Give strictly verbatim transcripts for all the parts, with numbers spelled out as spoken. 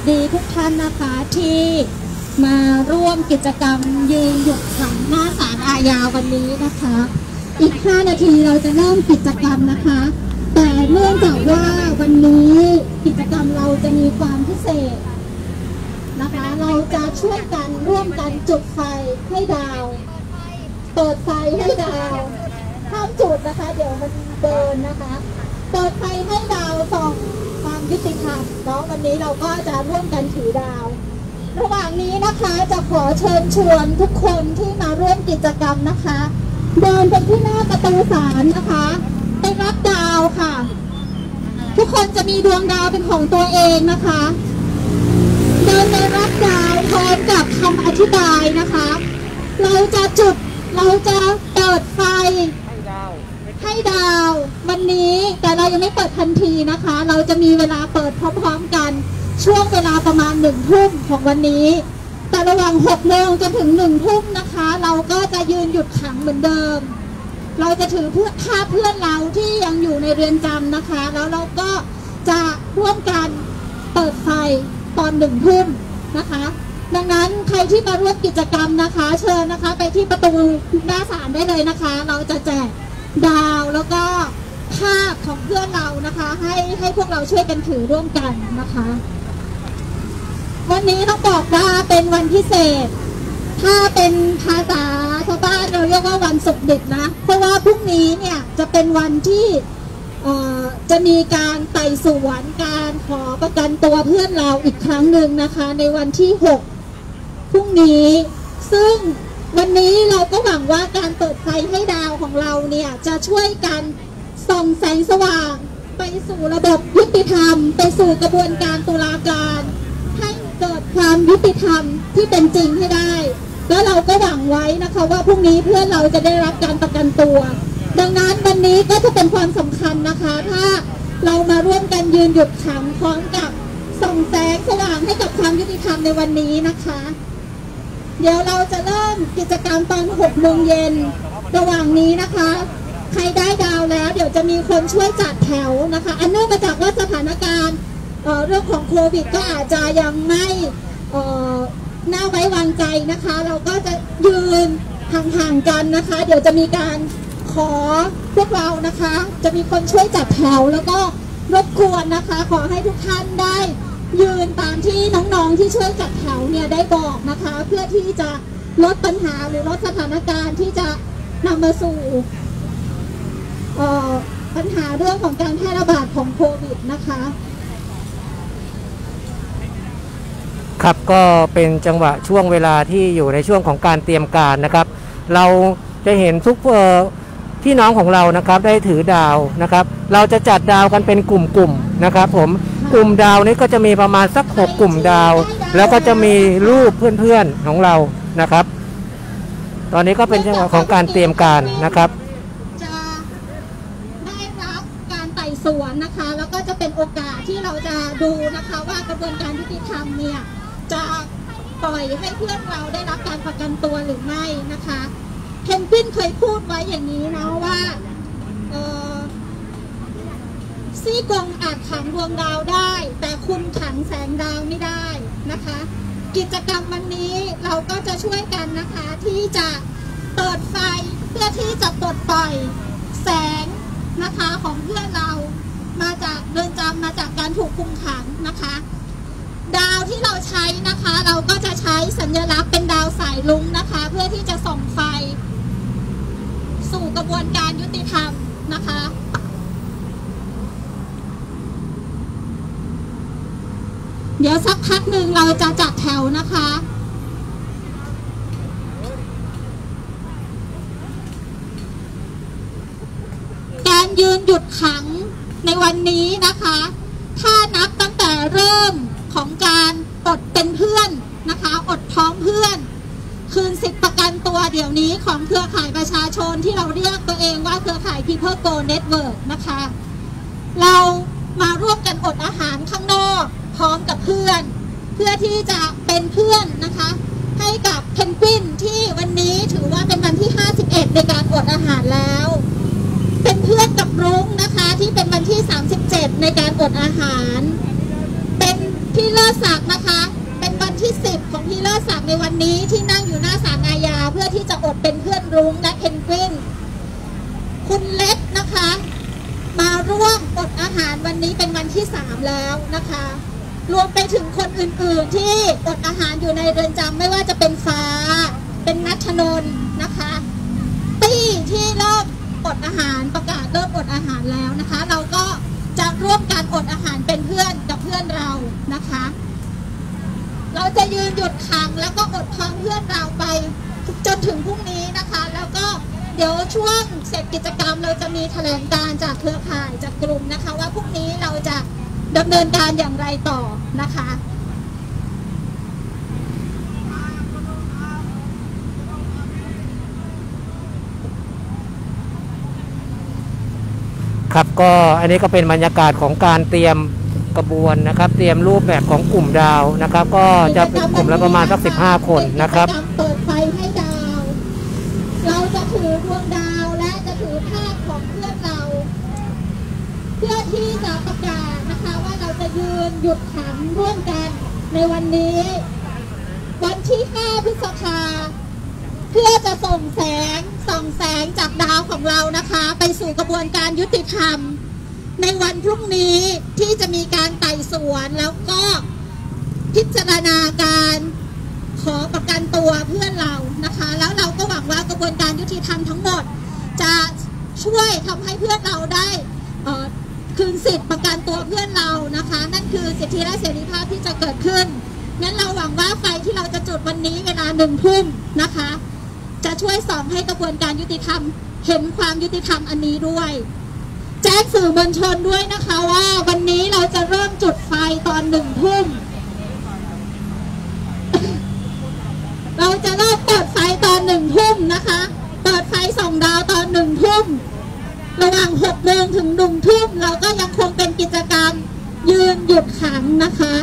ดีทุกท่านนะคะที่มาร่วมกิจกรรมยืนหยุดขังหน้าศาลอาญาวันนี้นะคะอีกห้านาทีเราจะเริ่มกิจกรรมนะคะแต่เนื่องจากว่าวันนี้กิจกรรมเราจะมีความพิเศษนะคะเราจะช่วยกันร่วมกันจุดไฟให้ดาวเปิดไฟให้ดาวห้ามจุดนะคะเดี๋ยวมันเดินนะคะเปิดไฟให้ดาวส่องความยุติธรรมเนาะวันนี้เราก็จะร่วมกันถือดาวระหว่างนี้นะคะจะขอเชิญชวนทุกคนที่มาร่วมกิจกรรมนะคะเดินไปที่หน้าประตูศาลนะคะไปรับดาวค่ะทุกคนจะมีดวงดาวเป็นของตัวเองนะคะเดินไปรับดาวพร้อมกับคำอธิบายนะคะเราจะจุดเราจะเปิดไฟให้ดาววันนี้แต่เรายังไม่เปิดทันทีนะคะเราจะมีเวลาเปิดพร้อมๆกันช่วงเวลาประมาณหนึ่งทุ่มของวันนี้แต่ระหว่างหกโมงจนถึงหนึ่งทุ่มนะคะเราก็จะยืนหยุดขังเหมือนเดิมเราจะถือเพื่อภาพเพื่อนเราที่ยังอยู่ในเรือนจำนะคะแล้วเราก็จะร่วมกันเปิดไฟตอนหนึ่งทุ่มนะคะดังนั้นใครที่มาร่วมกิจกรรมนะคะเชิญนะคะไปที่ประตูหน้าศาลได้เลยนะคะเราจะแจกดาวแล้วก็ภาพของเพื่อนเรานะคะให้ให้พวกเราช่วยกันถือร่วมกันนะคะวันนี้ต้องบอกว่าเป็นวันพิเศษถ้าเป็นภาษาชาวบ้านเราเรียกว่าวันศุกร์ดิบนะเพราะว่าพรุ่งนี้เนี่ยจะเป็นวันที่จะมีการไต่สวนการขอประกันตัวเพื่อนเราอีกครั้งหนึ่งนะคะในวันที่หกพรุ่งนี้ซึ่งวันนี้เราก็หวังว่าการเปิดไฟให้ดาวของเราเนี่ยจะช่วยกันส่องแสงสว่างไปสู่ระบบยุติธรรมไปสู่กระบวนการตุลาการให้เกิดความยุติธรรมที่เป็นจริงให้ได้แล้วเราก็หวังไว้นะคะว่าพรุ่งนี้เพื่อนเราจะได้รับการประกันตัวดังนั้นวันนี้ก็จะเป็นความสำคัญนะคะถ้าเรามาร่วมกันยืนหยุดขังพร้อมกับส่องแสงสว่างให้กับความยุติธรรมในวันนี้นะคะเดี๋ยวเราจะเริ่มกิจกรรมตอนหกโมงเย็นระหว่างนี้นะคะใครได้ดาวแล้วเดี๋ยวจะมีคนช่วยจัดแถวนะคะอันเนื่องมาจากว่าสถานการณ์ เ, เรื่องของโควิดก็อาจจะยังไม่น่าไว้วางใจนะคะเราก็จะยืนห่างๆกันนะคะเดี๋ยวจะมีการขอพวกเรานะคะจะมีคนช่วยจัดแถวแล้วก็รบกวนนะคะขอให้ทุกท่านได้ยืนตามที่น้องๆที่ช่วยจัดแถวเนี่ยได้บอกนะคะเพื่อที่จะลดปัญหาหรือลดสถานการณ์ที่จะนำมาสู่ปัญหาเรื่องของการแพร่ระบาดของโควิดนะคะครับก็เป็นจังหวะช่วงเวลาที่อยู่ในช่วงของการเตรียมการนะครับเราจะเห็นทุกพี่น้องของเรานะครับได้ถือดาวนะครับเราจะจัดดาวกันเป็นกลุ่มๆนะครับผมกลุ่มดาวนี้ก็จะมีประมาณสักหกกลุ่มดาวแล้วก็จะมีรูปเพื่อนๆของเรานะครับตอนนี้ก็เป็นจังหวะของการเตรียมการนะครับจะได้รับการไต่สวนนะคะแล้วก็จะเป็นโอกาสที่เราจะดูนะคะว่ากระบวนการยุติธรรมเนี่ยจะปล่อยให้เพื่อนเราได้รับการประกันตัวหรือไม่นะคะเพนกวินเคยพูดไว้อย่างนี้นะว่าซี่กงอาจขังดวงดาวได้แต่คุณขังแสงดาวไม่ได้นะคะกิจกรรมวันนี้เราก็จะช่วยกันนะคะที่จะเปิดไฟเพื่อที่จะปลดปล่อยแสงนะคะของเพื่อนเรามาจากเรือนจำมาจากการถูกคุมขังนะคะดาวที่เราใช้นะคะเราก็จะใช้สัญลักษณ์เป็นดาวสายรุ้งนะคะเพื่อที่จะส่องไฟสู่กระบวนการยุติธรรมนะคะเดี๋ยวสักพักหนึ่งเราจะจัดแถวนะคะการยืนหยุดขังในวันนี้นะคะถ้านับตั้งแต่เริ่มของการอดเป็นเพื่อนนะคะอดท้องเพื่อนคืนสิทธิประกันตัวเดี๋ยวนี้ของเครือข่ายประชาชนที่เราเรียกตัวเองว่าเครือข่าย People Go Network นะคะเรามาร่วมกันอดอาหารข้างนอกพร้อมกับเพื่อนเพื่อที่จะเป็นเพื่อนนะคะให้กับเพนกวินที่วันนี้ถือว่าเป็นวันที่ห้าสิบเอ็ดในการอดอาหารแล้วเป็นเพื่อนกับรุ้งนะคะที่เป็นวันที่สามสิบเจ็ดในการอดอาหารเป็นพี่เลิศศักดิ์นะคะเป็นวันที่สิบของพี่เลิศศักดิ์ในวันนี้ที่นั่งอยู่หน้าศาลอาญาเพื่อที่จะอดเป็นเพื่อนรุ้งและเพนกวินคุณเล็กนะคะมาร่วมอดอาหารวันนี้เป็นวันที่สามแล้วนะคะรวมไปถึงคนอื่นๆที่อดอาหารอยู่ในเรือนจำไม่ว่าจะเป็นฟ้าเป็นนัชนนท์นะคะตี้ที่เริ่มอดอาหารประกาศเริ่มอดอาหารแล้วนะคะเราก็จะร่วมกันอดอาหารเป็นเพื่อนกับเพื่อนเรานะคะเราจะยืนหยุดขังแล้วก็อดท้องเพื่อนเราไปจนถึงพรุ่งนี้นะคะแล้วก็เดี๋ยวช่วงเสร็จกิจกรรมเราจะมีแถลงการจากเครือข่ายจากกลุ่มนะคะว่าพรุ่งนี้เราจะดำเนินการอย่างไรต่อนะคะครับก็อันนี้ก็เป็นบรรยากาศของการเตรียมกระบวนนะครับเตรียมรูปแบบของกลุ่มดาวนะครับก็จะเป็นกลุ่มละประมาณสักสิบห้าคนนะครับเปิดไฟให้ดาวเราจะถือดวงดาวและจะถือภาพของเพื่อนเราเพื่อที่จะประกาศนะคะว่าเราจะยืนหยุดขังร่วมกันในวันนี้วันที่ห้าพฤษภาเพื่อจะส่งแสงส่องแสงจากดาวของเรานะคะไปสู่กระบวนการยุติธรรมในวันพรุ่งนี้ที่จะมีการไต่สวนแล้วก็พิจารณาการขอประกันตัวเพื่อนเรานะคะแล้วเราก็หวังว่ากระบวนการยุติธรรมทั้งหมดจะช่วยทำให้เพื่อนเราได้คืนสิทธิ์ประกันตัวเพื่อนเรานะคะนั่นคือสิทธิและเสรีภาพที่จะเกิดขึ้นงั้นเราหวังว่าไฟที่เราจะจุดวันนี้เวลาหนึ่งทุ่มนะคะจะช่วยส่องให้กระบวนการยุติธรรมเห็นความยุติธรรมอันนี้ด้วยแจ้งสื่อมวลชนด้วยนะคะว่าวันนี้เราจะเริ่มจุดไฟตอนหนึ่งทุ่มเราจะเริ่มเปิดไฟตอนหนึ่งทุ่มนะคะเปิดไฟส่องดาวตอนหนึ่งทุ่มระหว่างหกโมงถึงหนึ่งทุ่มเราก็ยังคงเป็นกิจกรรมยืนหยุดขังนะคะ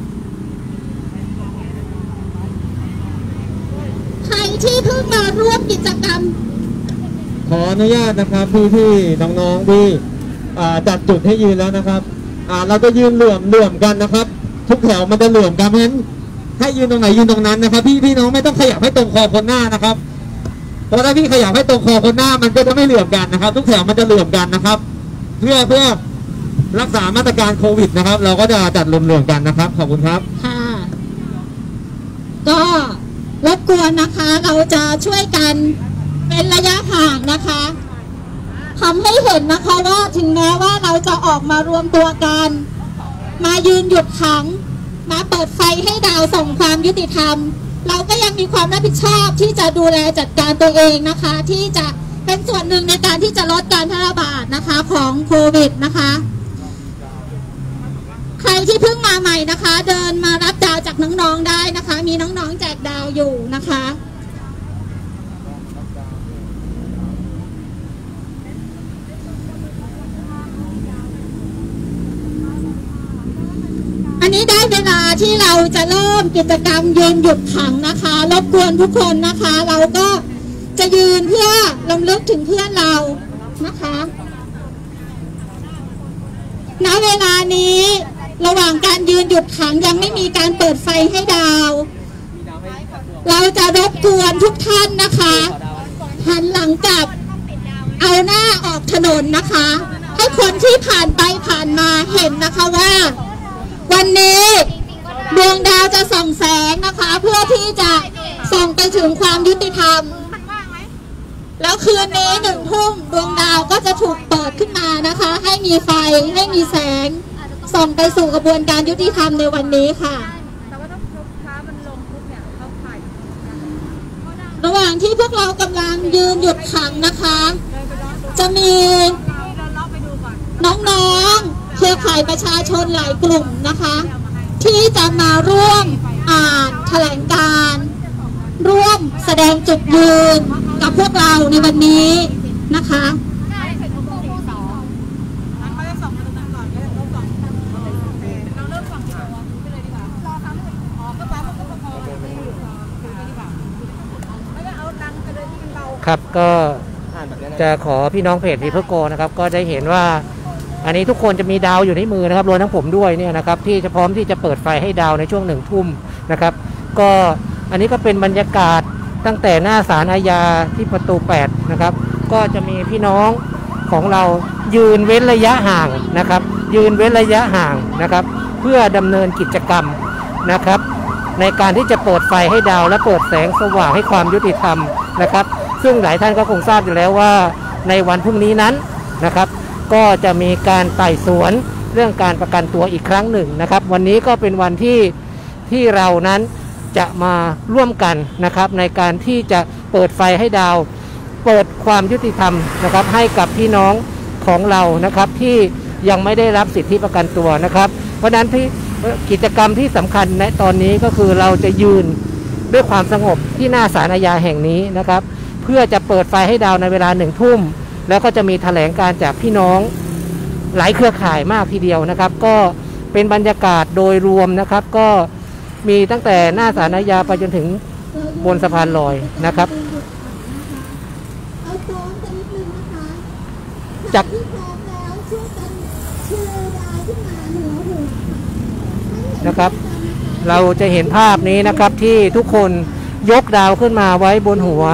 ใครที่เพิ่งมาร่วมกิจกรรมขออนุญาตนะครับพี่พี่น้องๆที่จัดจุดให้ยืนแล้วนะครับเราจะยืนเหลื่อมเหลื่อมกันนะครับทุกแถวมันจะเหลื่อมกันเพราะฉะนั้นให้ยืนตรงไหนยืนตรงนั้นนะครับพี่พี่น้องไม่ต้องขยับให้ตรงคอคนหน้านะครับเพราะถ้าพี่ขยับให้ตรงคอคนหน้ามันก็จะไม่เหลื่อมกันนะครับทุกแถวมันจะเหลื่อมกันนะครับเพื่อเพื่อรักษามาตรการโควิดนะครับเราก็จะจัดเหลื่อมๆกันนะครับขอบคุณครับค่ะก็รบกวนนะคะเราจะช่วยกันเป็นระยะห่างนะคะทำให้เห็นนะคะว่าถึงแม้ว่าเราจะออกมารวมตัวกันมายืนหยุดขังมาเปิดไฟให้ดาวส่งความยุติธรรมเราก็ยังมีความรับผิดชอบที่จะดูแลจัดการตัวเองนะคะที่จะเป็นส่วนหนึ่งในการที่จะลดการแพร่ระบาดนะคะของโควิดนะคะใครที่เพิ่งมาใหม่นะคะเดินมารับดาวจากน้องๆได้นะคะมีน้องๆแจกดาวอยู่นะคะอันนี้ได้เวลาที่เราจะเริ่มกิจกรรมยืนหยุดขังนะคะรบกวนทุกคนนะคะเราก็จะยืนเพื่อรำลึกถึงเพื่อนเรานะคะณเวลานี้ระหว่างการยืนหยุดขังยังไม่มีการเปิดไฟให้ดาวเราจะรบกวนทุกท่านนะคะหันหลังกลับเอาหน้าออกถนนนะคะให้คนที่ผ่านไปผ่านมาเห็นนะคะว่าวันนี้ดวงดาวจะส่องแสงนะคะเพื่อที่จะส่องไปถึงความยุติธรรมแล้วคืนนี้หนึ่งทุ่มดวงดาวก็จะถูกเปิดขึ้นมานะคะให้มีไฟให้มีแสงส่องไปสู่กระบวนการยุติธรรมในวันนี้ค่ะระหว่างที่พวกเรากำลังยืนหยุดขังนะคะจะมีน้องๆเครือข่ายประชาชนหลายกลุ่มนะคะที่จะมาร่วมอ่านแถลงการณ์ร่วมแสดงจุดยืนกับพวกเราในวันนี้นะคะครับก็จะขอพี่น้องเพจพีเพิลโกนะครับก็ได้เห็นว่าอันนี้ทุกคนจะมีดาวอยู่ในมือนะครับรวมทั้งผมด้วยเนี่ยนะครับที่จะพร้อมที่จะเปิดไฟให้ดาวในช่วงหนึ่งทุ่มนะครับก็อันนี้ก็เป็นบรรยากาศตั้งแต่หน้าศาลอาญาที่ประตูแปดนะครับก็จะมีพี่น้องของเรายืนเว้นระยะห่างนะครับยืนเว้นระยะห่างนะครับเพื่อดำเนินกิจกรรมนะครับในการที่จะเปิดไฟให้ดาวและเปิดแสงสว่างให้ความยุติธรรมนะครับซึ่งหลายท่านก็คงทราบอยู่แล้วว่าในวันพรุ่งนี้นั้นนะครับก็จะมีการไต่สวนเรื่องการประกันตัวอีกครั้งหนึ่งนะครับวันนี้ก็เป็นวันที่ที่เรานั้นจะมาร่วมกันนะครับในการที่จะเปิดไฟให้ดาวเปิดความยุติธรรมนะครับให้กับพี่น้องของเรานะครับที่ยังไม่ได้รับสิทธิประกันตัวนะครับเพราะฉะนั้นที่กิจกรรมที่สำคัญในตอนนี้ก็คือเราจะยืนด้วยความสงบที่หน้าศาลอาญาแห่งนี้นะครับเพื่อจะเปิดไฟให้ดาวในเวลาหนึ่งทุ่มแล้วก็จะมีแถลงการจากพี่น้องหลายเครือข่ายมากทีเดียวนะครับก็เป็นบรรยากาศโดยรวมนะครับก็มีตั้งแต่หน้าศาลอาญาไปจนถึงบนสะพานลอยนะครับเอาพร้อมกันนิดนึงนะคะจากที่พร้อมแล้วช่วยกันเชิญดาวขึ้นมาเหนือหัวนะครับเราจะเห็นภาพนี้นะครับที่ทุกคนยกดาวขึ้นมาไว้บนหัว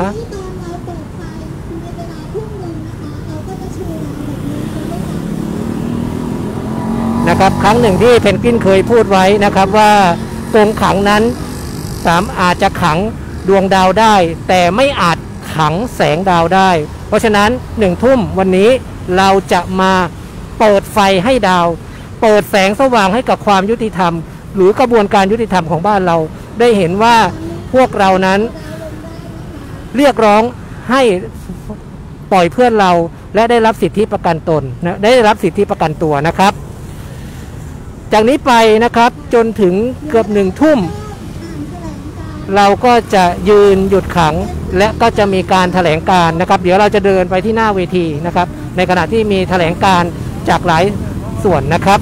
นะครับครั้งหนึ่งที่เพนกวินเคยพูดไว้นะครับว่ากรงขังนั้นสามอาจจะขังดวงดาวได้แต่ไม่อาจขังแสงดาวได้เพราะฉะนั้นหนึ่งทุ่มวันนี้เราจะมาเปิดไฟให้ดาวเปิดแสงสว่างให้กับความยุติธรรมหรือกระบวนการยุติธรรมของบ้านเราได้เห็นว่าพวกเรานั้นเรียกร้องให้ปล่อยเพื่อนเราและได้รับสิทธิประกันตนนะได้รับสิทธิประกันตัวนะครับจากนี้ไปนะครับจนถึงเกือบหนึ่งทุ่มเราก็จะยืนหยุดขังและก็จะมีการแถลงการนะครับเดี๋ยวเราจะเดินไปที่หน้าเวทีนะครับในขณะที่มีแถลงการจากหลายส่วนนะครับ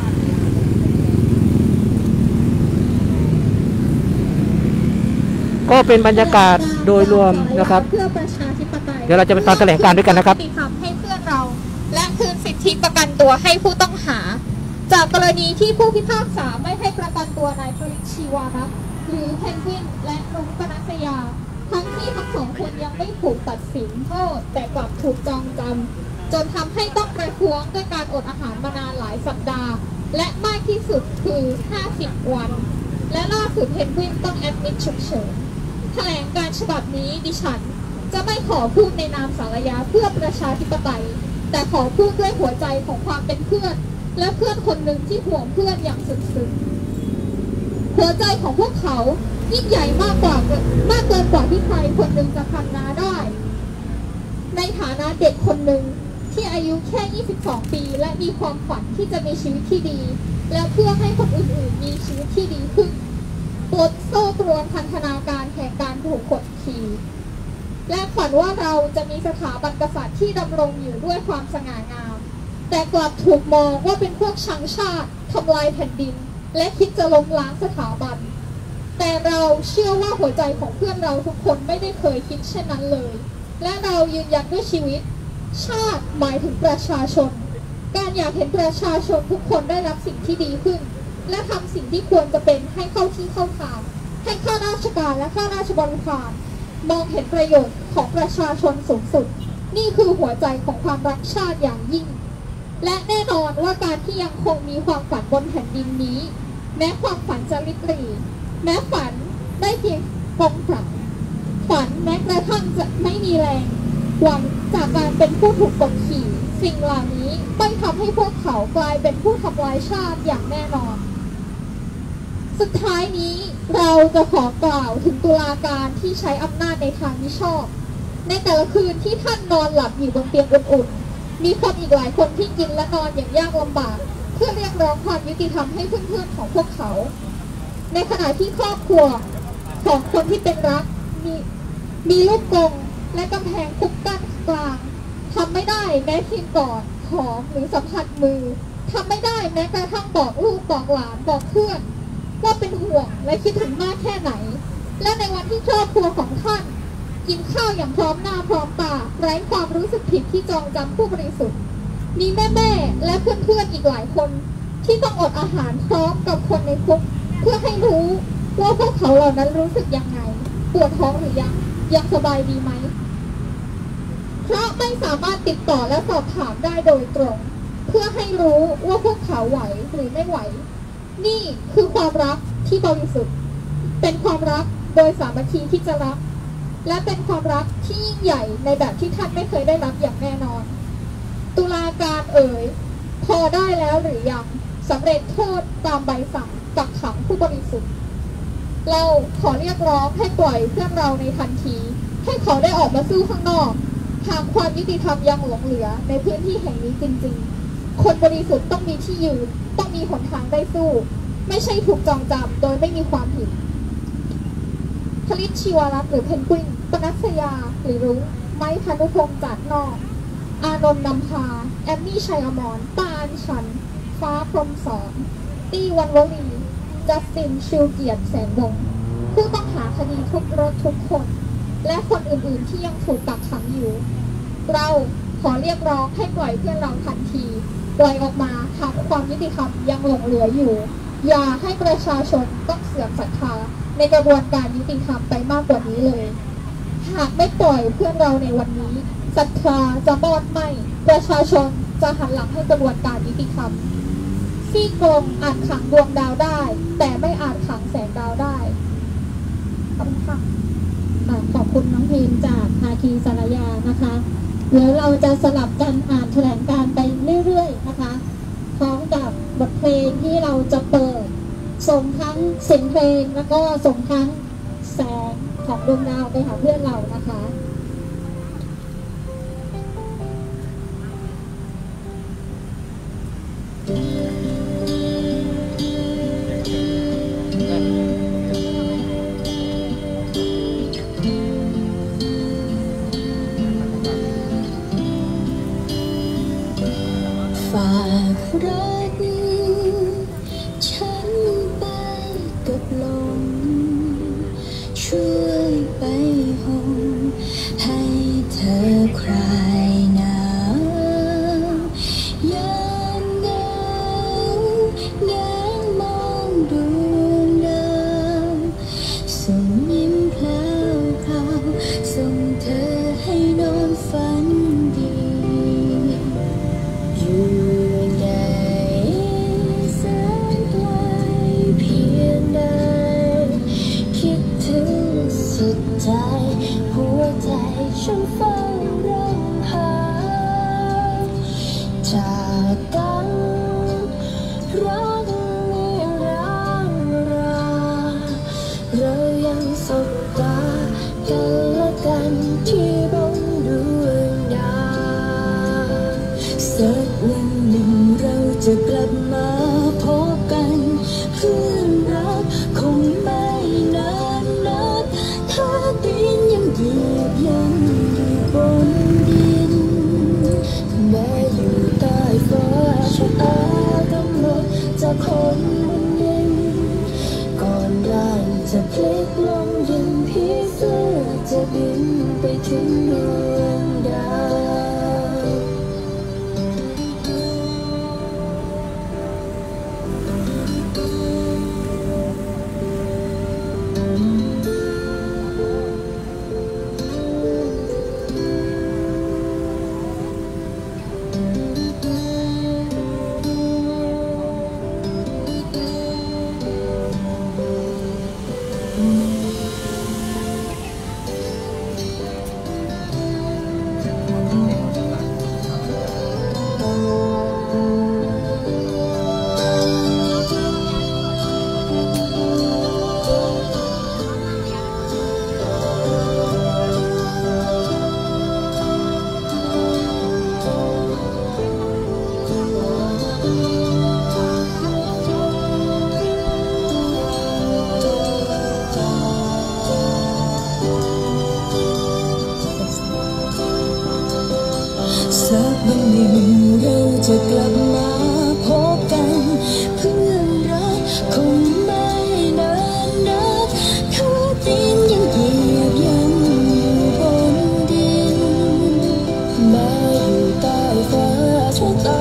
ก็เป็นบรรยากาศโดยรวมนะครับเพื่อประชาธิปไตยเดี๋ยวเราจะไปฟังแถลงการด้วยกันนะครับทำให้เพื่อนเราและคืนสิทธิประกันตัวให้ผู้ต้องหาจากกรณีที่ผู้พิพากษาไม่ให้ประกันตัวนายปริชีวารักษ์หรือเพนกวินและรุ้งปนัสยาทั้งที่ทั้งสองคนยังไม่ถูกตัดสินโทษแต่กลับถูกจองจำจนทำให้ต้องประท้วงด้วยการอดอาหารมานานหลายสัปดาห์และมากที่สุดคือห้าสิบวันและล่าสุดเพนกวินต้องแอดมิดฉุกเฉินแถลงการฉบับนี้ดิฉันจะไม่ขอพูดในนามสารยาเพื่อประชาธิปไตยแต่ขอพูดด้วยหัวใจของความเป็นเพื่อนและเพื่อนคนหนึ่งที่ห่วงเพื่อนอย่างสุดซึ้งหัวใจของพวกเขายิ่งใหญ่มากกว่ามากเกินกว่าที่ใครคนหนึ่งจะพรรณนาได้ในฐานะเด็กคนหนึ่งที่อายุแค่ยี่สิบสองปีและมีความฝันที่จะมีชีวิตที่ดีและเพื่อให้คนอื่นๆมีชีวิตที่ดีขึ้นปลดโซ่ตรวนพันธนาการแห่งการถูกกดขี่และฝันว่าเราจะมีสถาบันกษัตริย์ที่ดำรงอยู่ด้วยความสง่างามแต่กลับถูกมองว่าเป็นพวกชังชาติทำลายแผ่นดินและคิดจะล้มล้างสถาบันแต่เราเชื่อว่าหัวใจของเพื่อนเราทุกคนไม่ได้เคยคิดเช่นนั้นเลยและเรายืนยันด้วยชีวิตชาติหมายถึงประชาชนการอยากเห็นประชาชนทุกคนได้รับสิ่งที่ดีขึ้นและทำสิ่งที่ควรจะเป็นให้เข้าที่เข้าทางให้ข้าราชการและข้าราชบริพารมองเห็นประโยชน์ของประชาชนสูงสุดนี่คือหัวใจของความรักชาติอย่างยิ่งและแน่นอนว่าการที่ยังคงมีความฝันบนแผ่นดินนี้แม้ความฝันจะริบหรี่แม้ฝันได้เพียงกองฝันฝันแม้กระทั่งจะไม่มีแรงหวังจากการเป็นผู้ถูกกดขี่สิ่งเหล่านี้ไม่ทำให้พวกเขากลายเป็นผู้ทำลายชาติอย่างแน่นอนสุดท้ายนี้เราจะขอกล่าวถึงตุลาการที่ใช้อำนาจในทางมิชอบในแต่ละคืนที่ท่านนอนหลับอยู่บนเตียงอุ่นๆมีคนอีกหลายคนที่กินและนอนอย่างยากลำบากเพื่อเรียกร้องความยุติธรรมให้เพื่อนๆของพวกเขาในขณะที่ครอบครัวของคนที่เป็นรักมีมีลูกกรงและกำแพงคุกกั้นกลางทำไม่ได้แม้เพียงกอดหอมหรือสัมผัสมือทำไม่ได้แม้กระทั่งบอกลูกบอกหลานบอกเพื่อนว่าเป็นห่วงและคิดถึงมากแค่ไหนและในวันที่ครอบครัวของท่านกินข้าวอย่างพร้อมหน้าพร้อมตาไร้ความรู้สึกผิดที่จองจำผู้บริสุทธิ์มีแม่ๆและเพื่อนๆอีกหลายคนที่ต้องอดอาหารพร้อมกับคนในคุกเพื่อให้รู้ว่าพวกเขาเหล่านั้นรู้สึกยังไงปวดท้องหรือยังยังสบายดีไหมเพราะไม่สามารถติดต่อและสอบถามได้โดยตรงเพื่อให้รู้ว่าพวกเขาไหวหรือไม่ไหวนี่คือความรักที่บริสุทธิ์เป็นความรักโดยสามัคคีที่จะรักและเป็นความรักที่ยิ่งใหญ่ในแบบที่ท่านไม่เคยได้รับอย่างแน่นอนตุลาการเอ๋ยพอได้แล้วหรือยังสำเร็จโทษตามใบสั่งกักขังผู้บริสุทธิ์เราขอเรียกร้องให้ปล่อยเพื่อนเราในทันทีให้เขาได้ออกมาสู้ข้างนอกหากความยุติธรรมยังหลงเหลือในพื้นที่แห่งนี้จริงๆคนบริสุทธิ์ต้องมีที่ยืนต้องมีหนทางได้สู้ไม่ใช่ถูกจองจำโดยไม่มีความผิดผลิตชีวรัตน์หรือเพนกวินปนัสยาหรือรุ้งไม้พานุพงษ์จัดนอกอานนท์นำพาแอมมี่ชัยอมรปานฉันฟ้าพรหมสอนตี้วันวลีจัสตินชิวเกียรติแสนวงผู้ต้องหาคดีทุกรถทุกคนและคนอื่นๆที่ยังถูกกักขังอยู่เราขอเรียกร้องให้ปล่อยเพื่อนเราทันทีปล่อยออกมาหากความยุติธรรมยังหลงเหลืออยู่อย่าให้ประชาชนต้องเสื่อมศรัทธาในกระบวนการยุติธรรมไปมากกว่านี้เลยหากไม่ปล่อยเพื่อนเราในวันนี้ศรัทธาจะมอดไหม้ประชาชนจะหันหลังให้กระบวนการยุติธรรมซี่โครงอาจขังดวงดาวได้แต่ไม่อาจขังแสงดาวได้ขอบคุณค่ะขอบคุณน้องเพลงจากภาคีสารยานะคะเดี๋ยวเราจะสลับกันอ่านแถลงการไปเรื่อยๆนะคะพร้อมกับบทเพลงที่เราจะเปิดส่งทั้งเสียงเพลงแล้วก็ส่งทั้งแสงของดวงดาวไปหาเพื่อนเรานะคะฝากรักฉันไปกับลมช่วยไปห่มให้เธอคลายหนาวยามเหงาแงนมองดวงดาวส่งยิ้มแพรวพราวส่งเธอให้นอนฝันดีอยู่ในแสนไกลเพียงใดคิดถึงสุดใจหัวใจฉันเฝ้าร้องหาจากกันรักนิรันดร์เรายังสบตากันและกันที่บนดวงดาวสักวันหนึ่งเราจะกลับมาพบกันเพื่อนรักคงไม่นานนักถ้าดินยังเหยียบย่ำอยู่บนดินแม้อยู่ใต้ฟ้าชักอากำหนดจากคนมันเย็นก่อนร่างจะพลิกลงดินผีเสื้อจะบินไปถึงดวงดาวสักวันหนึ่งเราจะกลับมาพบกันเพื่อนรักคงไม่นานนักถ้าดินยังเหยียบย่ำอยู่บนดินแม้อยู่ใต้ฟ้าชะตา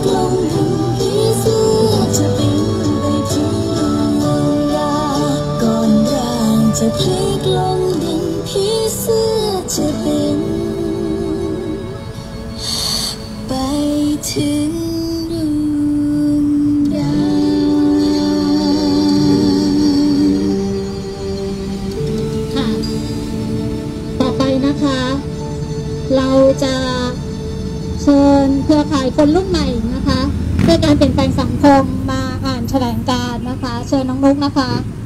กลงดินผีเสื้อจะบินไปที่ดวงดาวก่อนร่างจะพลิกลงดินผีเสื้อจะบินไปถึงดวงดาวค่ะต่อไปนะคะ เราจะเชิญเครือข่ายคนรุ่นใหม่นะคะเพื่อการเปลี่ยนแปลงสังคมมาอ่านแถลงการณ์นะคะ เชิญน้องนุ๊กนะคะ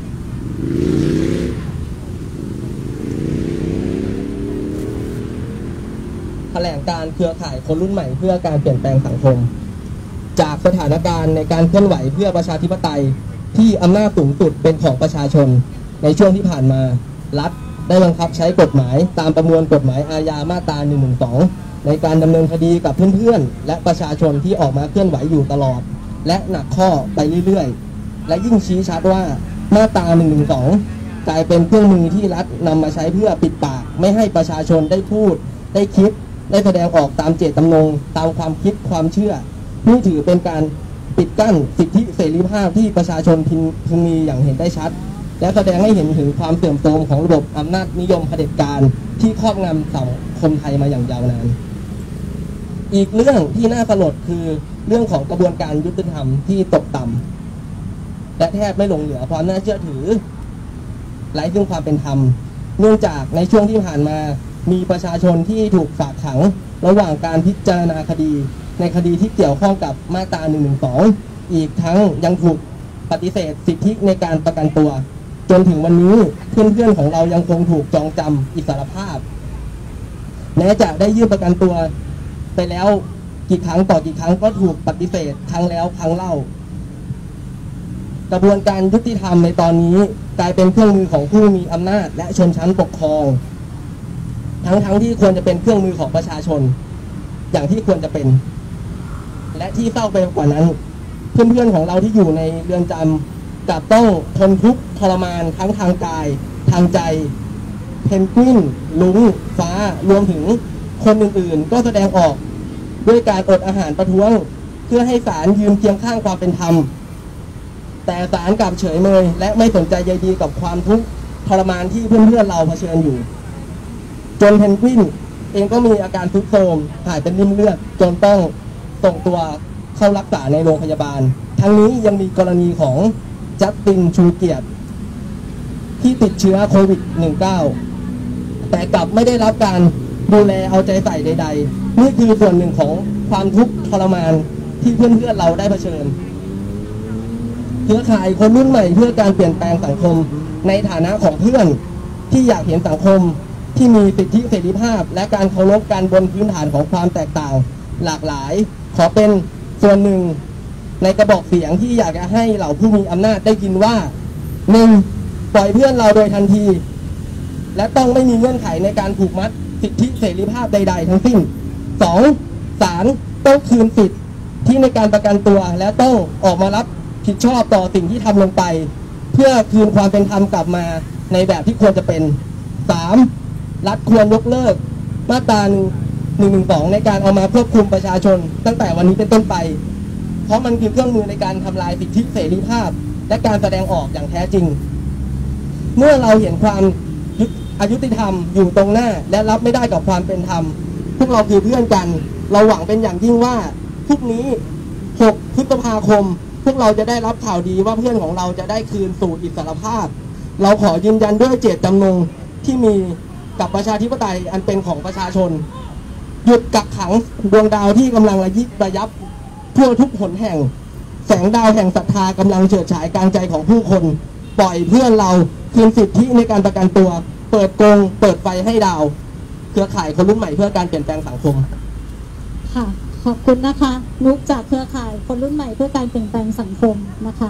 แถลงการเครือข่ายคนรุ่นใหม่เพื่อการเปลี่ยนแปลงสังคมจากสถานการณ์ในการเคลื่อนไหวเพื่อประชาธิปไตยที่อำนาจสูงสุดเป็นของประชาชนในช่วงที่ผ่านมารัฐได้บังคับใช้กฎหมายตามประมวลกฎหมายอาญามาตราหนึ่งหนึ่งสองในการดำเนินคดีกับเพื่อนๆและประชาชนที่ออกมาเคลื่อนไหวอยู่ตลอดและหนักข้อไปเรื่อยๆและยิ่งชี้ชัดว่ามาตราหนึ่งหนึ่งสองกลายเป็นเครื่องมือที่รัฐนำมาใช้เพื่อปิดปากไม่ให้ประชาชนได้พูดได้คิดได้แสดงออกตามเจตจำนงตามความคิดความเชื่อนี่ถือเป็นการปิดกั้นสิทธิเสรีภาพที่ประชาชนพึงมีอย่างเห็นได้ชัดและแสดงให้เห็นถึงความเสื่อมโทรมของระบบอำนาจนิยมเผด็จการที่ครอบงำสังคมไทยมาอย่างยาวนานอีกเรื่องที่น่าสลดคือเรื่องของกระบวนการยุติธรรมที่ตกต่ำและแทบไม่หลงเหลือความน่าเชื่อถือไร้ซึ่งความเป็นธรรมเนื่องจากในช่วงที่ผ่านมามีประชาชนที่ถูกฝากขังระหว่างการพิจารณาคดีในคดีที่เกี่ยวข้องกับมาตราหนึ่งหนึ่งสองอีกทั้งยังถูกปฏิเสธสิทธิในการประกันตัวจนถึงวันนี้เพื่อนๆของเรายังคงถูกจองจำอิสรภาพแม้จะได้ยื่นประกันตัวไปแล้วกี่ครั้งต่อกี่ครั้งก็ถูกปฏิเสธครั้งแล้วครั้งเล่ากระบวนการยุติธรรมในตอนนี้กลายเป็นเครื่องมือของผู้มีอำนาจและชนชั้นปกครองทั้งๆ ท, ที่ควรจะเป็นเครื่องมือของประชาชนอย่างที่ควรจะเป็นและที่เศร้าไปกว่านั้นเพื่อนๆของเราที่อยู่ในเรือนจำกลับต้องทนทุกข์ทรมานทั้งทางกายทางใจเพนกวินลุงฟ้ารวมถึงคนอื่นๆก็แสดงออกด้วยการอดอาหารประท้วงเพื่อให้ศาลยืนเคียงข้างความเป็นธรรมแต่ศาลกลับเฉยเมยและไม่สนใจใยดีกับความทุกข์ทรมานที่เพื่อนๆเราเผชิญอยู่จนเพนกวินเองก็มีอาการทรุดโทรมหายเป็นริ่มเลือดจนต้องส่งตัวเข้ารักษาในโรงพยาบาลทั้งนี้ยังมีกรณีของจัสตินชูเกียรติที่ติดเชื้อโควิด สิบเก้า แต่กลับไม่ได้รับการดูแลเอาใจใส่ใดๆนี่คือส่วนหนึ่งของความทุกข์ทรมานที่เพื่อนๆเราได้เผชิญเครือข่ายคนรุ่นใหม่เพื่อการเปลี่ยนแปลงสังคมในฐานะของเพื่อนที่อยากเห็นสังคมที่มีสิทธิเสรีภาพและการเคารพกันบนพื้นฐานของความแตกต่างหลากหลายขอเป็นส่วนหนึ่งในกระบอกเสียงที่อยากจะให้เหล่าผู้มีอำนาจได้ยินว่าหนึ่งปล่อยเพื่อนเราโดยทันทีและต้องไม่มีเงื่อนไขในการผูกมัดสิทธิเสรีภาพใดๆทั้งสิ้นสองศาลต้องคืนสิทธิที่ในการประกันตัวและต้องออกมารับผิดชอบต่อสิ่งที่ทำลงไปเพื่อคืนความเป็นธรรมกลับมาในแบบที่ควรจะเป็นสามรัฐควรยกเลิกมาตราหนึ่งหนึ่งสองในการเอามาควบคุมประชาชนตั้งแต่วันนี้เป็นต้นไปเพราะมันคือเครื่องมือในการทำลายสิทธิเสรีภาพและการแสดงออกอย่างแท้จริงเมื่อเราเห็นความอายุติธรรมอยู่ตรงหน้าและรับไม่ได้กับความเป็นธรรมพวกเราคือเพื่อนกันเราหวังเป็นอย่างยิ่งว่าพรุ่งนี้หกพฤษภาคมพวกเราจะได้รับข่าวดีว่าเพื่อนของเราจะได้คืนสู่อิสรภาพเราขอยืนยันด้วยเจตจำนงที่มีกับประชาธิปไตยอันเป็นของประชาชนหยุดกักขังดวงดาวที่กำลังระยิบระยับทั่วทุกหนแห่งแสงดาวแห่งศรัทธากำลังเฉิดฉายกลางใจของผู้คนปล่อยเพื่อนเราคืนสิทธิในการประกันตัวเปิดโกงเปิดไฟให้ดาวเครือข่ายคนรุ่นใหม่เพื่อการเปลี่ยนแปลงสังคมค่ะขอบคุณนะคะนุกจากเครือข่ายคนรุ่นใหม่เพื่อการเปลี่ยนแปลงสังคมนะคะ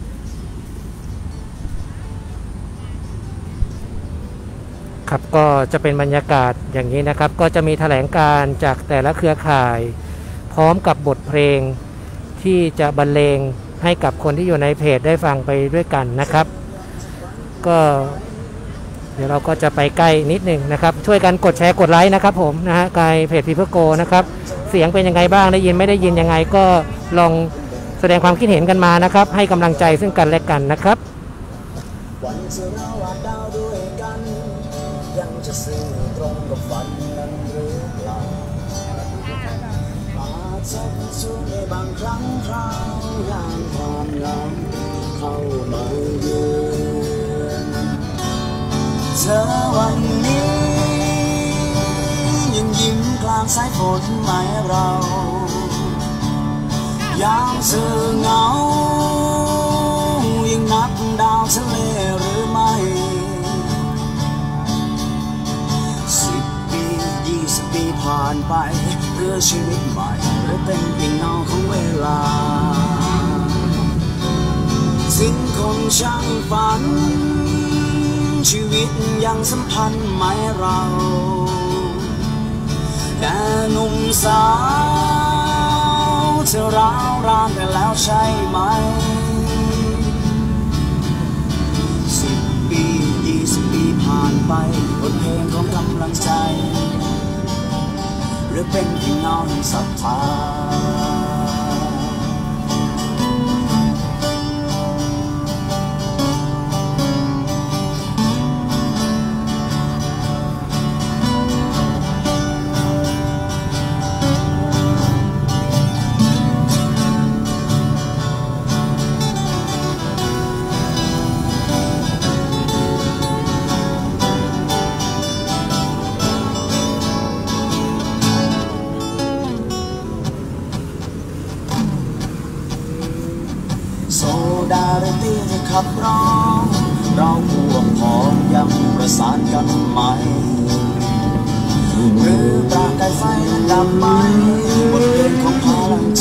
ครับก็จะเป็นบรรยากาศอย่างนี้นะครับก็จะมีแถลงการจากแต่ละเครือข่ายพร้อมกับบทเพลงที่จะบรรเลงให้กับคนที่อยู่ในเพจได้ฟังไปด้วยกันนะครับก็เดี๋ยวเราก็จะไปใกล้นิดหนึ่งนะครับช่วยกันกดแชร์กดไลค์นะครับผมนะฮะกายเพจพีเพื่อโกนะครับเสียงเป็นยังไงบ้างได้ยินไม่ได้ยินยังไงก็ลองแสดงความคิดเห็นกันมานะครับให้กำลังใจซึ่งกันและกันนะครับวันที่เราวาดดาวด้วยกันยังจะซื่อตรงกับฝันนั้นหรือเปล่าอาจจะช่วยในบางครั้งคราวยามความเหงาเข้ามาเยือนเธอวันนี้ยังยิ้มกลางสายฝนไหมเรายามสื่อเหงายังนับดาวทะเลหรือไม่สิบปียี่สิบปีผ่านไปเพื่อชีวิตใหม่หรือเป็นเพียงเงาของเวลาสิ้นคนช่างฝันชีวิตยังสัมพันธ์ไหมเราแต่หนุ่มสาวจะร้าวรานไปแล้วใช่ไหมสิบปียี่สิบปีผ่านไปบทเพลงของกำลังใจหรือเป็นเพียงเงาแห่งศรัทธาโซดาเรตีที่ขับร้องเราพวกพ้องยังประสานกันไหมหรือปรากายไฟนั้นดับไหมบทเพลงของพลังใจ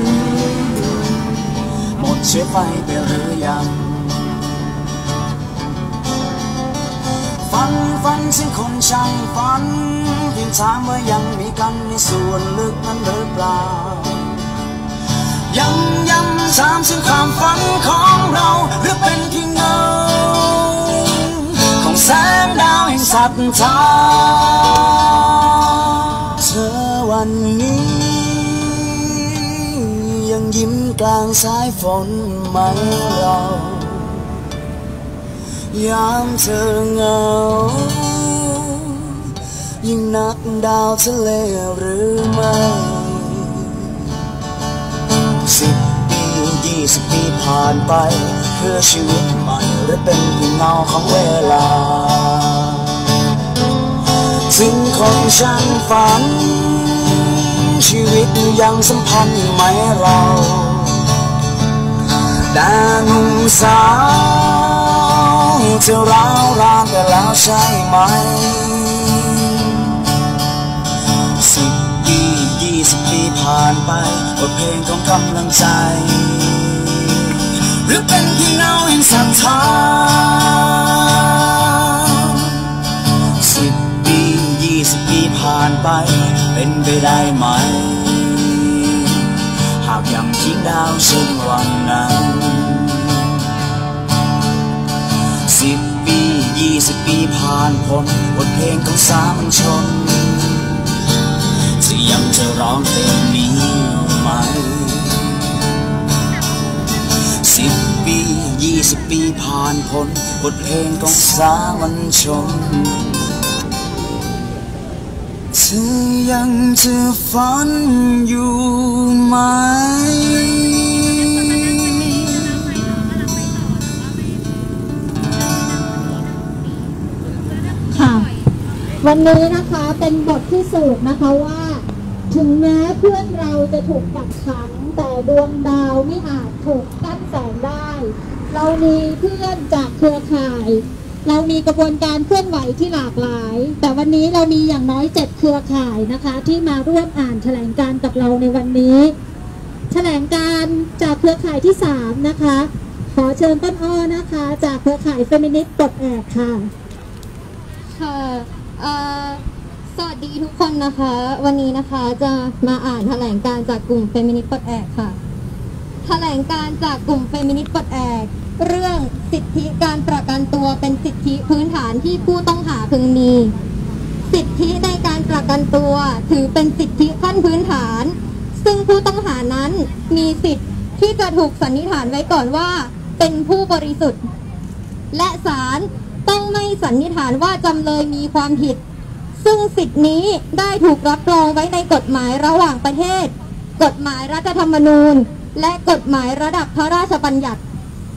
หมดเชื้อไฟไปหรือยังฝันฝันสิ่งคนช่างฝันเพียงถามว่ายังมีกันในส่วนลึกนั้นหรือเปล่ายังย้ำถามถึงความฝันของเราหรือเป็นเพียงเงาของแสงดาวแห่งศรัทธาเธอวันนี้ยังยิ้มกลางสายฝนไหมเรายามเธอเหงายิ่งนักดาวทะเลหรือไม่สิบปียี่สิบปีผ่านไปเพื่อชีวิตใหม่หรือเป็นเพียงเงาของเวลาถึงคนช่างฝันชีวิตยังสัมพันธ์ไหมเราแต่หนุ่มสาวจะร้าวรานไปแล้วใช่ไหมสิบปียี่สิบปีผ่านไปบทเพลงของกำลังใจหรือเป็นเพียงเงาแห่งศรัทธาสิบปียี่สิบปีผ่านไปเป็นไปได้ไหมหากยังทิ้งดาวเช่นวันนั้นสิบปียี่สิบปีผ่านพ้นบทเพลงของสามัญชนจะยังจะร้องเพลงนี้ไหมสิบปียี่สิบปีผ่านพ้นบทเพลงของสามัญชนเธอยังจะฝันอยู่ไหมค่ะวันนี้นะคะเป็นบทพิสูจน์นะคะว่าถึงแม้เพื่อนเราจะถูกกักขังแต่ดวงดาวไม่อาจถูกกั้นแสงได้เรามีเพื่อนจากเครือข่ายเรามีกระบวนการเคลื่อนไหวที่หลากหลายแต่วันนี้เรามีอย่างน้อยเจ็ดเครือข่ายนะคะที่มาร่วมอ่านแถลงการณ์กับเราในวันนี้แถลงการณ์จากเครือข่ายที่สามนะคะขอเชิญต้นอ้อนะคะจากเครือข่ายเฟมินิสต์ปลดแอกค่ะค่ะสวัสดีทุกคนนะคะวันนี้นะคะจะมาอ่านแถลงการณ์จากกลุ่มเฟมินิสต์ปลดแอกค่ะแถลงการณ์จากกลุ่มเฟมินิสต์ปลดแอกเรื่องสิทธิการประกันตัวเป็นสิทธิพื้นฐานที่ผู้ต้องหาพึงมีสิทธิในการประกันตัวถือเป็นสิทธิขั้นพื้นฐานซึ่งผู้ต้องหานั้นมีสิทธิ์ที่จะถูกสันนิษฐานไว้ก่อนว่าเป็นผู้บริสุทธิ์และศาลต้องไม่สันนิษฐานว่าจำเลยมีความผิดซึ่งสิทธินี้ได้ถูกรับรองไว้ในกฎหมายระหว่างประเทศกฎหมายรัฐธรรมนูญและกฎหมายระดับพระราชบัญญัติ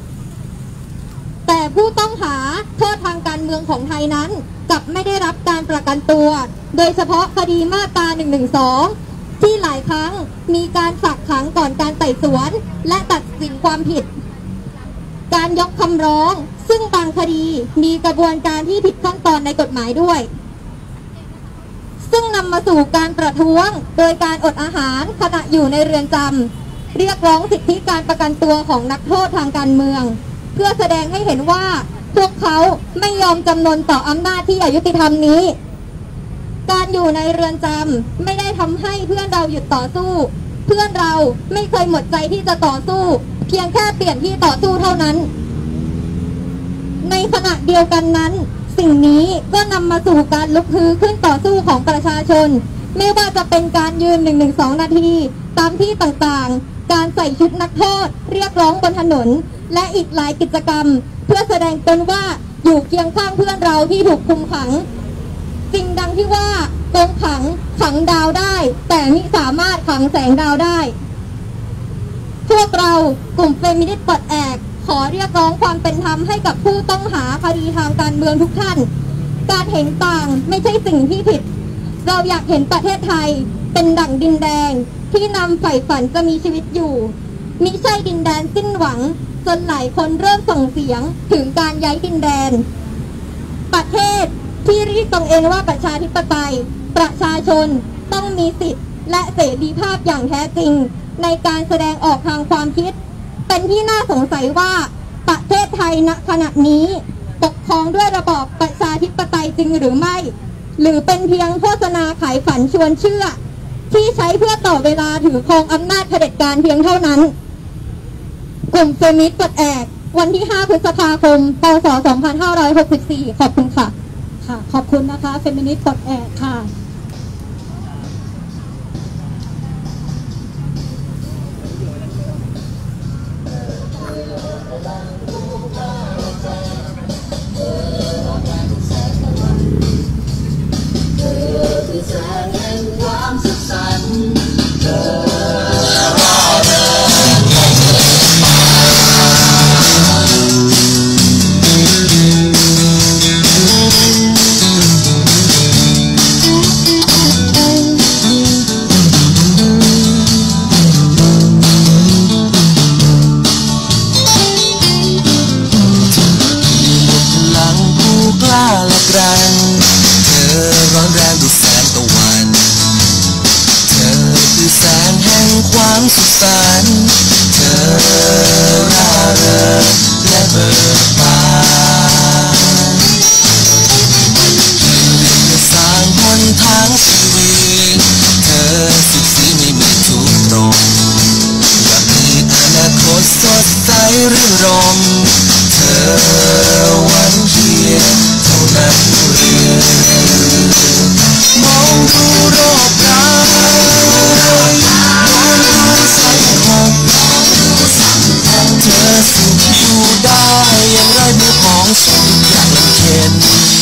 แต่ผู้ต้องหาโทษทางการเมืองของไทยนั้นกลับไม่ได้รับการประกันตัวโดยเฉพาะคดีมาตราหนึ่งหนึ่งสองที่หลายครั้งมีการฝากขังก่อนการไต่สวนและตัดสินความผิดการยกคำร้องซึ่งบางคดีมีกระบวนการที่ผิดขั้นตอนในกฎหมายด้วยซึ่งนำมาสู่การประท้วงโดยการอดอาหารขณะอยู่ในเรือนจำเรียกร้องสิทธิการประกันตัวของนักโทษทางการเมืองเพื่อแสดงให้เห็นว่าพวกเขาไม่ยอมจำนนต่ออำนาจที่อยุติธรรมนี้การอยู่ในเรือนจำไม่ได้ทำให้เพื่อนเราหยุดต่อสู้เพื่อนเราไม่เคยหมดใจที่จะต่อสู้เพียงแค่เปลี่ยนที่ต่อสู้เท่านั้นในขณะเดียวกันนั้นสิ่งนี้ก็นำมาสู่การลุกฮือขึ้นต่อสู้ของประชาชนไม่ว่าจะเป็นการยืน หนึ่งหนึ่งสอง นาทีตามที่ต่างๆการใส่ชุดนักโทษเรียกร้องบนถนนและอีกหลายกิจกรรมเพื่อแสดงตนว่าอยู่เคียงข้างเพื่อนเราที่ถูกคุมขังจริงดังที่ว่ากองขังขังดาวได้แต่มิสามารถขังแสงดาวได้พวกเรากลุ่มเฟมินิสต์ปลดแอกขอเรียกร้องความเป็นธรรมให้กับผู้ต้องหาคดีทางการเมืองทุกท่านการเห็นต่างไม่ใช่สิ่งที่ผิดเราอยากเห็นประเทศไทยเป็นดั่งดินแดงที่นำใฝ่ฝันจะมีชีวิตอยู่มิใช่ดินแดนสิ้นหวังจนหลายคนเริ่มส่งเสียงถึงการย้ายดินแดนประเทศที่เรียกตนเองว่าประชาธิปไตยประชาชนต้องมีสิทธิ์และเสรีภาพอย่างแท้จริงในการแสดงออกทางความคิดเป็นที่น่าสงสัยว่าประเทศไทยณขณะนี้ปกครองด้วยระบอบประชาธิปไตยจริงหรือไม่หรือเป็นเพียงโฆษณาขายฝันชวนเชื่อที่ใช้เพื่อต่อเวลาถือครองอำนาจเผด็จการเพียงเท่านั้นกลุ่มเฟมินิสต์ปลดแอกวันที่ห้าพฤษภาคมพ.ศ. สองพันห้าร้อยหกสิบสี่ขอบคุณค่ะค่ะขอบคุณนะคะเฟมินิสต์ปลดแอกค่ะความสุขสันต์เธอร่าเริงและเบิกบานเธอสร้างหนทางชีวิตเธอสุขสีไม่มีทุกตรงอยากมีอนาคตสดใสรื่นรมเธอหวังเพียงเท่านั้นเรื่องมองดูรอบกายเธอสุขอยู่ได้อย่างไรเมื่อของฉันอยากลำเค็ญ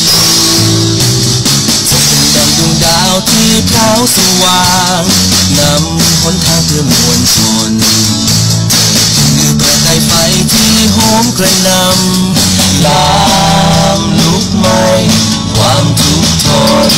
จะเป็นดังดวงดาวที่เผาสว่างนำหนทางเพื่อมวลชนเธอคือประกายไฟที่โหมกระหน่ำลามลุกไหม้ความทุกข์ทน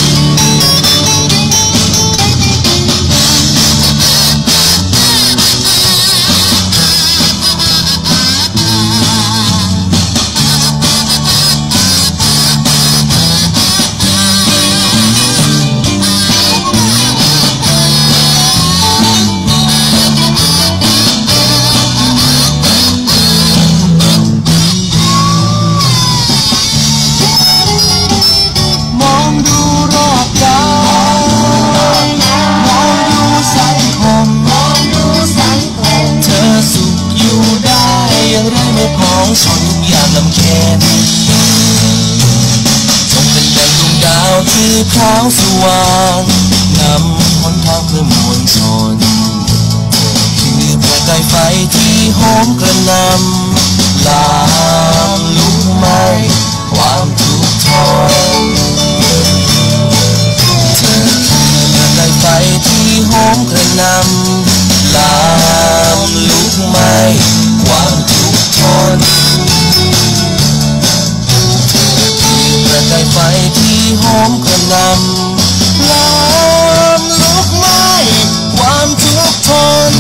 ชนทุกอย่างลำเค็ญจงเป็นดังดวงดาวคือขาวสว่างนำหนทางเพื่อมวลชนคือประกายไฟที่โหมกระหน่ำลามลุกไหม้ความทุกข์ทนเธอคือประกายไฟที่โหมกระหน่ำลามลุกไหม้ความทุกข์ทนประกายไฟที่โหมกระหน่ำลามลุกไหม้ความทุกข์ทน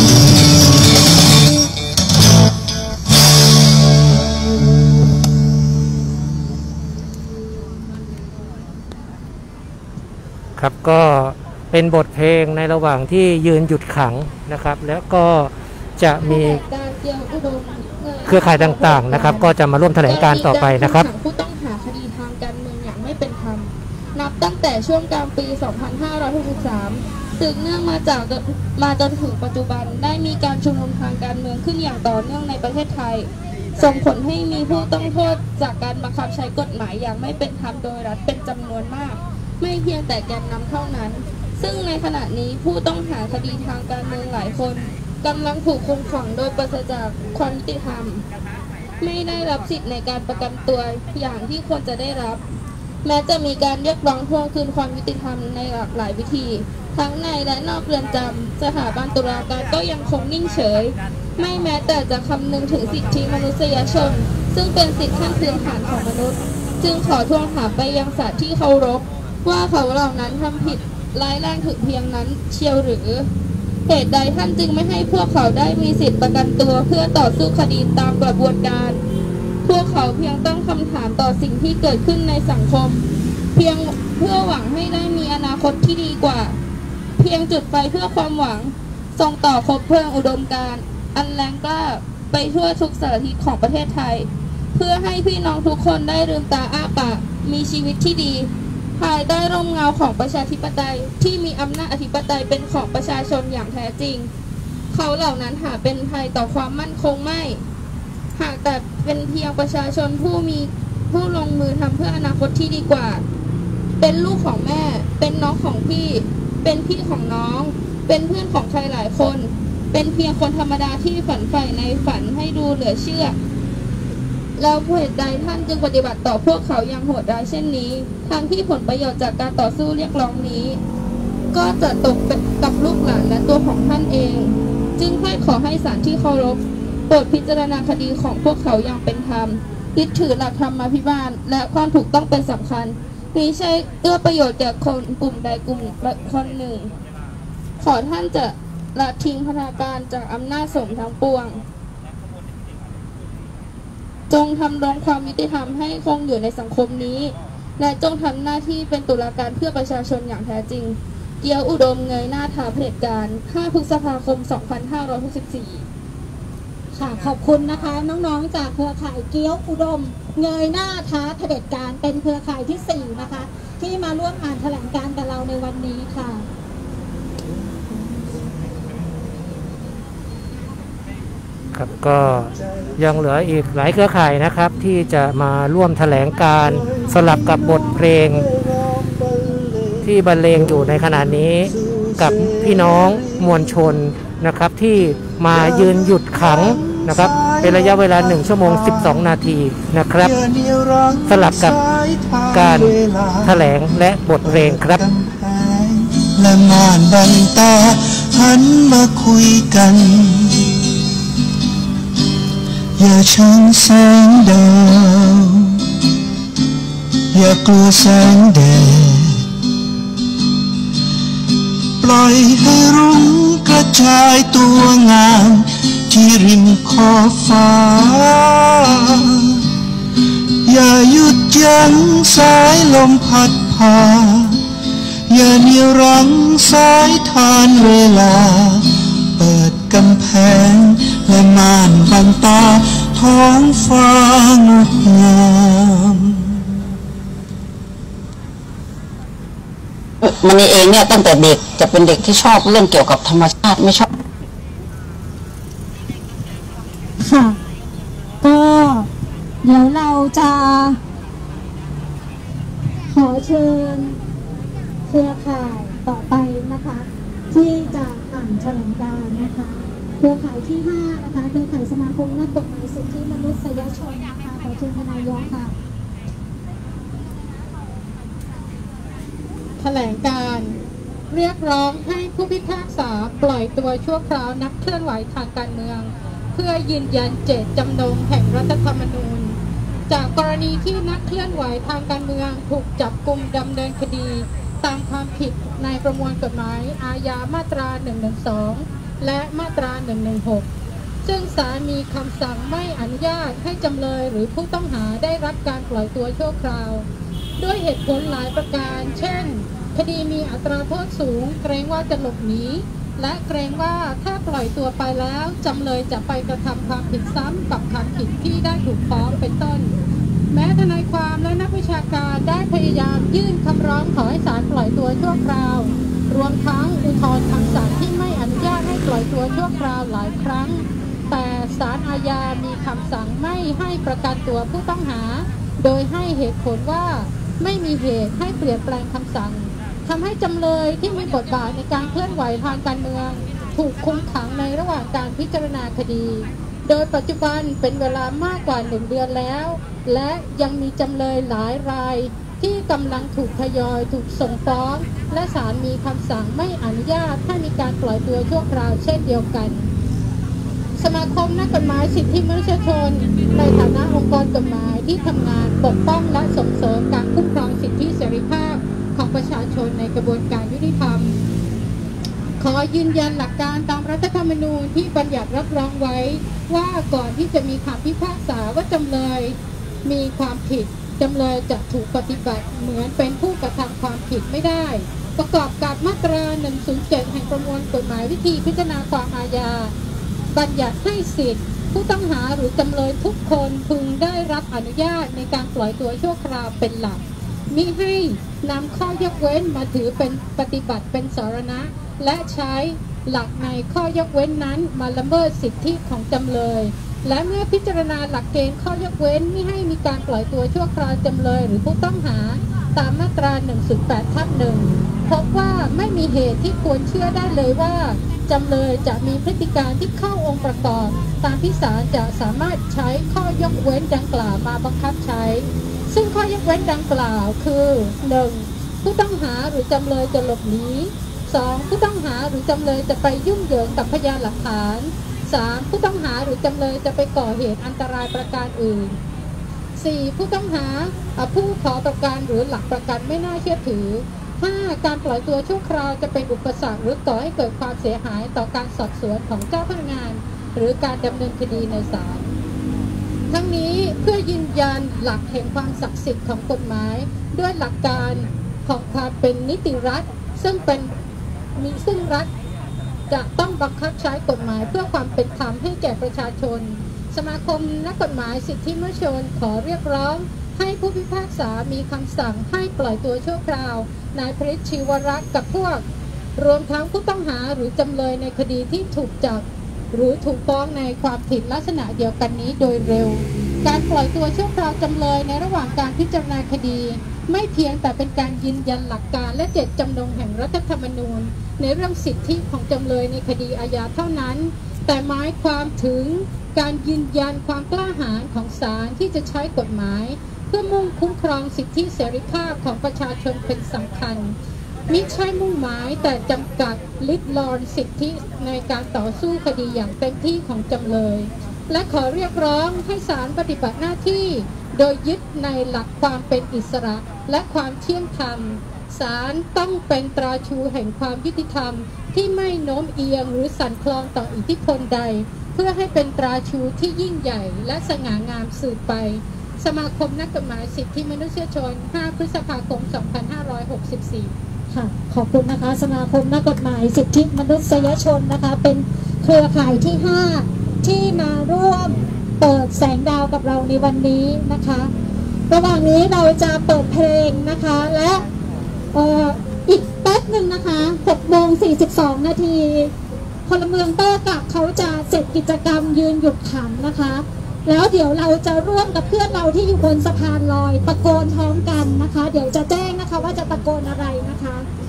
ครับก็เป็นบทเพลงในระหว่างที่ยืนหยุดขังนะครับแล้วก็จะมีเครือข่ายต่างๆนะครับก็จะมาร่วมแถลงการต่อไปนะครับผู้ต้องหาคดีทางการเมืองอย่างไม่เป็นธรรมนับตั้งแต่ช่วงกลางปี สองพันห้าร้อยหกสิบสาม สืบเนื่องมาจากมาจนถึงปัจจุบันได้มีการชุมนุมทางการเมืองขึ้นอย่างต่อเนื่องในประเทศไทยส่งผลให้มีผู้ต้องโทษจากการบังคับใช้กฎหมายอย่างไม่เป็นธรรมโดยรัฐเป็นจำนวนมากไม่เพียงแต่แกนนำเท่านั้นซึ่งในขณะนี้ผู้ต้องหาคดีทางการเมืองหลายคนกำลังถูกคุมขังโดยปราศจากความยุติธรรมไม่ได้รับสิทธิในการประกันตัวอย่างที่ควรจะได้รับแม้จะมีการเรียกร้องทวงคืนความยุติธรรมในหลากหลายวิธีทั้งในและนอกเรือนจำสถาบันตุลาการก็ยังคงนิ่งเฉยไม่แม้แต่จะคำนึงถึงสิทธิมนุษยชนซึ่งเป็นสิทธิขั้นพื้นฐานของมนุษย์จึงขอทวงถามไปยังศาลที่เคารพว่าเขาเหล่านั้นทำผิดร้ายแรงถึงเพียงนั้นเชียวหรือเหตุใดท่านจึงไม่ให้พวกเขาได้มีสิทธิประกันตัวเพื่อต่อสู้คดีตามกระบวนการพวกเขาเพียงตั้งคำถามต่อสิ่งที่เกิดขึ้นในสังคมเพียงเพื่อหวังให้ได้มีอนาคตที่ดีกว่าเพียงจุดไฟเพื่อความหวังส่งต่อคบเพลิงอุดมการณ์อันแรงกล้าไปทั่วทุกสารทิศของประเทศไทยเพื่อให้พี่น้องทุกคนได้ลืมตาอ้าปากมีชีวิตที่ดีภายใต้ร่มเงาของประชาธิปไตยที่มีอำนาจอธิปไตยเป็นของประชาชนอย่างแท้จริงเขาเหล่านั้นหาเป็นภัยต่อความมั่นคงไม่หากแต่เป็นเพียงประชาชนผู้มีผู้ลงมือทำเพื่ออนาคตที่ดีกว่าเป็นลูกของแม่เป็นน้องของพี่เป็นพี่ของน้องเป็นเพื่อนของใครหลายคนเป็นเพียงคนธรรมดาที่ฝันใฝ่ในฝันให้ดูเหลือเชื่อแล้วเหตุใดท่านจึงปฏิบัติต่อพวกเขาอย่างโหดร้ายเช่นนี้ทั้งที่ผลประโยชน์จากการต่อสู้เรียกร้องนี้ก็จะตกเป็นกับลูกหลานและตัวของท่านเองจึงให้ขอให้ศาลที่เคารพโปรดพิจารณาคดีของพวกเขาอย่างเป็นธรรมยึดถือหลักธรรมาภิบาลและความถูกต้องเป็นสำคัญมิใช่เอื้อประโยชน์แก่คนกลุ่มใดกลุ่มคนหนึ่งขอท่านจะละทิ้งพัฒนาการจากอำนาจสงฆ์ทั้งปวงจงทำรงความยุติธรรมให้คงอยู่ในสังคมนี้และจงทำหน้าที่เป็นตุลาการเพื่อประชาชนอย่างแท้จริงเกียวอุดมเงยหน้าท้าเผด็จการห้าพฤษภาคมสองพันห้าร้อยหกสิบสี่ค่ะขอบคุณนะคะน้องๆจากเครือข่ายเกียวอุดมเงยหน้าท้าเผด็จการเป็นเครือข่ายที่สี่นะคะที่มาร่วมอ่านแถลงการณ์กับเราในวันนี้ค่ะครับก็ยังเหลืออีกหลายเครือข่ายนะครับที่จะมาร่วมแถลงการสลับกับบทเพลงที่บรรเลงอยู่ในขณะนี้กับพี่น้องมวลชนนะครับที่มายืนหยุดขังนะครับเป็นระยะเวลาหนึ่งชั่วโมงสิบสองนาทีนะครับสลับกับการแถลงและบทเพลงครับและม่านบังตาหันมาคุยกันอย่าชังแสงดาวอย่ากลัวแสงแดดปล่อยให้รุ้งกระจายตัวงามที่ริมขอบฟ้าอย่าหยุดยั้งสายลมพัดพาอย่าเหนี่ยวรั้งสายทานเวลาเปิดกำแพงและม่านบังตาท้องฟ้างดงามมันเองเนี่ยตั้งแต่เด็กจะเป็นเด็กที่ชอบเรื่องเกี่ยวกับธรรมชาติไม่ชอบค่ะก็เดี๋ยวเราจะขอเชิญเครือข่ายต่อไปนะคะที่จะอ่านแถลงการณ์นะคะเครือข่ายที่ห้านะคะเครือข่ายสมาคมนักกฎหมายสิทธิมนุษยชนนะคะขอเชิญทนายกค่ะแถลงการเรียกร้องให้ผู้พิพากษาปล่อยตัวชั่วคราวนักเคลื่อนไหวทางการเมืองเพื่อยืนยันเจตจำนงแห่งรัฐธรรมนูญจากกรณีที่นักเคลื่อนไหวทางการเมืองถูกจับกุมดำเนินคดีตามความผิดในประมวลกฎหมายอาญามาตราหนึ่งหนึ่งสองและมาตราหนึ่งหนึ่งหกซึ่งศาลมีคำสั่งไม่อนุญาตให้จำเลยหรือผู้ต้องหาได้รับการปล่อยตัวชั่วคราวด้วยเหตุผลหลายประการเช่นคดีมีอัตราโทษสูงเกรงว่าจะหลบหนีและเกรงว่าถ้าปล่อยตัวไปแล้วจำเลยจะไปกระทำความผิดซ้ำกับความผิดที่ได้ถูกฟ้องเป็นต้นแม้ทนายความและนักวิชาการได้พยายามยื่นคำร้องขอให้ศาลปล่อยตัวชั่วคราวรวมทั้งอุทธรณ์คำสั่งที่ไม่อนุญาตให้ปล่อยตัวชั่วคราวหลายครั้งแต่ศาลอาญามีคำสั่งไม่ให้ประกันตัวผู้ต้องหาโดยให้เหตุผลว่าไม่มีเหตุให้เปลี่ยนแปลงคำสั่งทำให้จำเลยที่มีบทบาทในการเคลื่อนไหวทางการเมืองถูกคุมขังในระหว่างการพิจารณาคดีโดยปัจจุบันเป็นเวลามากกว่าหนึ่งเดือนแล้วและยังมีจำเลยหลายรายที่กำลังถูกทยอยถูกส่งฟ้องและศาลมีคำสั่งไม่อนุญาตให้มีการปล่อยตัวชั่วคราวเช่นเดียวกันสมาคมนักกฎหมายสิทธิมนุษยชนในฐานะองค์กรกฎหมายที่ทำงานปกป้องและส่งเสริมการคุ้มครองสิทธิเสรีภาพของประชาชนในกระบวนการยุติธรรมขอยืนยันหลักการตามรัฐธรรมนูญที่บัญญัติรับรองไว้ว่าก่อนที่จะมีคำพิพากษาว่าจำเลยมีความผิดจำเลยจะถูกปฏิบัติเหมือนเป็นผู้กระทำความผิดไม่ได้ประกอบกับมาตราหนึ่งศูนย์เจ็ดแห่งประมวลกฎหมายวิธีพิจารณาความอาญาบัญญัติให้สิทธิผู้ต้องหาหรือจำเลยทุกคนพึงได้รับอนุญาตในการปล่อยตัวชั่วคราวเป็นหลักมิให้นำข้อยกเว้นมาถือเป็นปฏิบัติเป็นสาระและใช้หลักในข้อยกเว้นนั้นมาละเมิดสิทธิของจำเลยและเมื่อพิจารณาหลักเกณฑ์ข้อยกเว้นไม่ให้มีการปล่อยตัวชั่วคราวจำเลยหรือผู้ต้องหาตามมาตราหนึ่งศูนย์แปดทับหนึ่งพบว่าไม่มีเหตุที่ควรเชื่อได้เลยว่าจำเลยจะมีพฤติการที่เข้าองค์ประกอบตามที่ศาลจะสามารถใช้ข้อยกเว้นดังกล่าวมาบังคับใช้ซึ่งข้อยกเว้นดังกล่าวคือ หนึ่ง ผู้ต้องหาหรือจำเลยจะหลบหนี สอง ผู้ต้องหาหรือจำเลยจะไปยุ่งเหยิงกับพยานหลักฐาน สาม ผู้ต้องหาหรือจำเลยจะไปก่อเหตุอันตรายประการอื่น สี่ ผู้ต้องหาผู้ขอประกันหรือหลักประกันไม่น่าเชื่อถือ ห้า การปล่อยตัวชั่วคราวจะเป็นอุปสรรคหรือก่อให้เกิดความเสียหายต่อการสอบสวนของเจ้าพนักงานหรือการดำเนินคดีในศาลทั้งนี้เพื่อยืนยันหลักแห่งความศักดิ์สิทธิ์ของกฎหมายด้วยหลักการของความเป็นนิติรัฐซึ่งเป็นมีซึ่งรัฐจะต้องบังคับใช้กฎหมายเพื่อความเป็นธรรมให้แก่ประชาชนสมาคมนักกฎหมายสิทธิมนุษยชนขอเรียกร้องให้ผู้พิพากษามีคำสั่งให้ปล่อยตัวชั่วคราวนายพฤทธิ์ชีวรักษ์กับพวกรวมทั้งผู้ต้องหาหรือจำเลยในคดีที่ถูกจับหรือถูกฟ้องในความผิดลักษณะเดียวกันนี้โดยเร็วการปล่อยตัวชั่วคราวจำเลยในระหว่างการพิจารณาคดีไม่เพียงแต่เป็นการยืนยันหลักการและเจตจำนงแห่งรัฐธรรมนูญในเรื่องสิทธิของจำเลยในคดีอาญาเท่านั้นแต่หมายความถึงการยืนยันความกล้าหาญของศาลที่จะใช้กฎหมายเพื่อมุ่งคุ้มครองสิทธิเสรีภาพของประชาชนเป็นสำคัญมิใช่มุ่งหมายแต่จำกัดลิดรอนสิทธิในการต่อสู้คดีอย่างเต็มที่ของจำเลยและขอเรียกร้องให้ศาลปฏิบัติหน้าที่โดยยึดในหลักความเป็นอิสระและความเที่ยงธรรมศาลต้องเป็นตราชูแห่งความยุติธรรมที่ไม่โน้มเอียงหรือสั่นคลอนต่ออิทธิพลใดเพื่อให้เป็นตราชูที่ยิ่งใหญ่และสง่างามสืบไปสมาคมนักกฎหมายสิทธิมนุษยชนห้าพฤษภาคมสองพันห้าร้อยหกสิบสี่ค่ะขอบคุณนะคะสมาคมนักกฎหมายสิทธิมนุษยชนนะคะเป็นเครือข่ายที่ห้าที่มาร่วมเปิดแสงดาวกับเราในวันนี้นะคะระหว่างนี้เราจะเปิดเพลงนะคะและเอ่ออีกแป๊บหนึ่งนะคะหกโมงสี่สิบสองนาทีพลเมืองโต้กลับเขาจะเสร็จกิจกรรมยืนหยุดขำนะคะแล้วเดี๋ยวเราจะร่วมกับเพื่อนเราที่อยู่บนสะพานลอยตะโกนพร้อมกันนะคะเดี๋ยวจะแจ้งนะคะว่าจะตะโกนอะไรนะคะ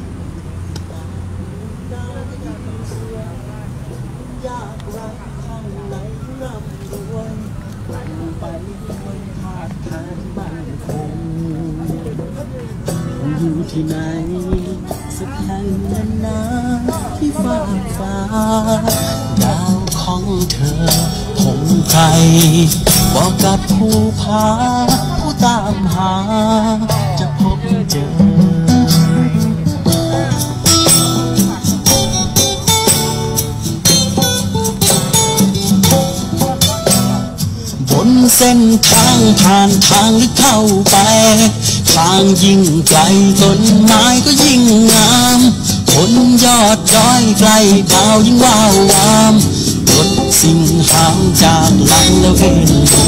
ยากรักข้างในร่ำรวยไปมันขาดแคลนมั่นคงอยู่ที่ไหนสักแห่งนั้นนะที่ฟ้าฟ้าดาวของเธอคงใครบอกกับผู้พาผู้ตามหาจะพบเจอบนเส้นทางผ่านทางลึกเข้าไปทางยิ่งไกลต้นไม้ก็ยิ่งงามบนยอดดอยไกลดาวยิ่งว้าววามรถสิ่งห่างจากหลังแล้วเอ็นดู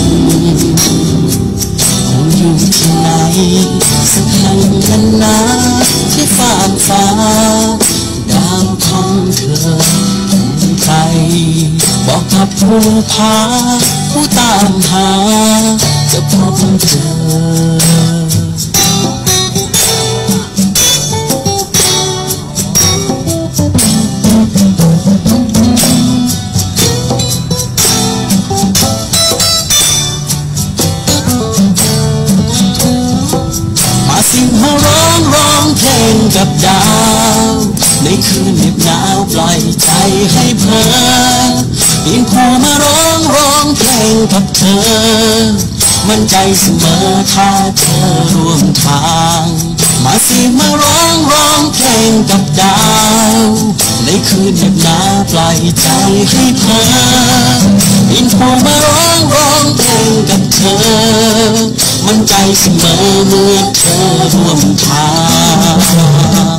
คงอยู่ที่ไหนสักแห่งนั้นนะที่ฟ้าฟ้าดาวของเธอเป็นใครบอกกับผู้พาผู้ตามหาจะพบเจอสิ่งมาร้องร้องเพลงกับดาวในคืนเหน็บหนาวปล่อยใจให้เพลินยิ่งพอมาร้องร้องเพลงกับเธอมั่นใจเสมอถ้าเธอร่วมทางมาสิมาร้องร้องเพลงกับดาวในคืนเหน็บหนาวปล่อยใจให้เพลินยิ่งพอมาร้องร้องเพลงกับเธอมั่นใจเสมอเมื่อเธอร่วมทาง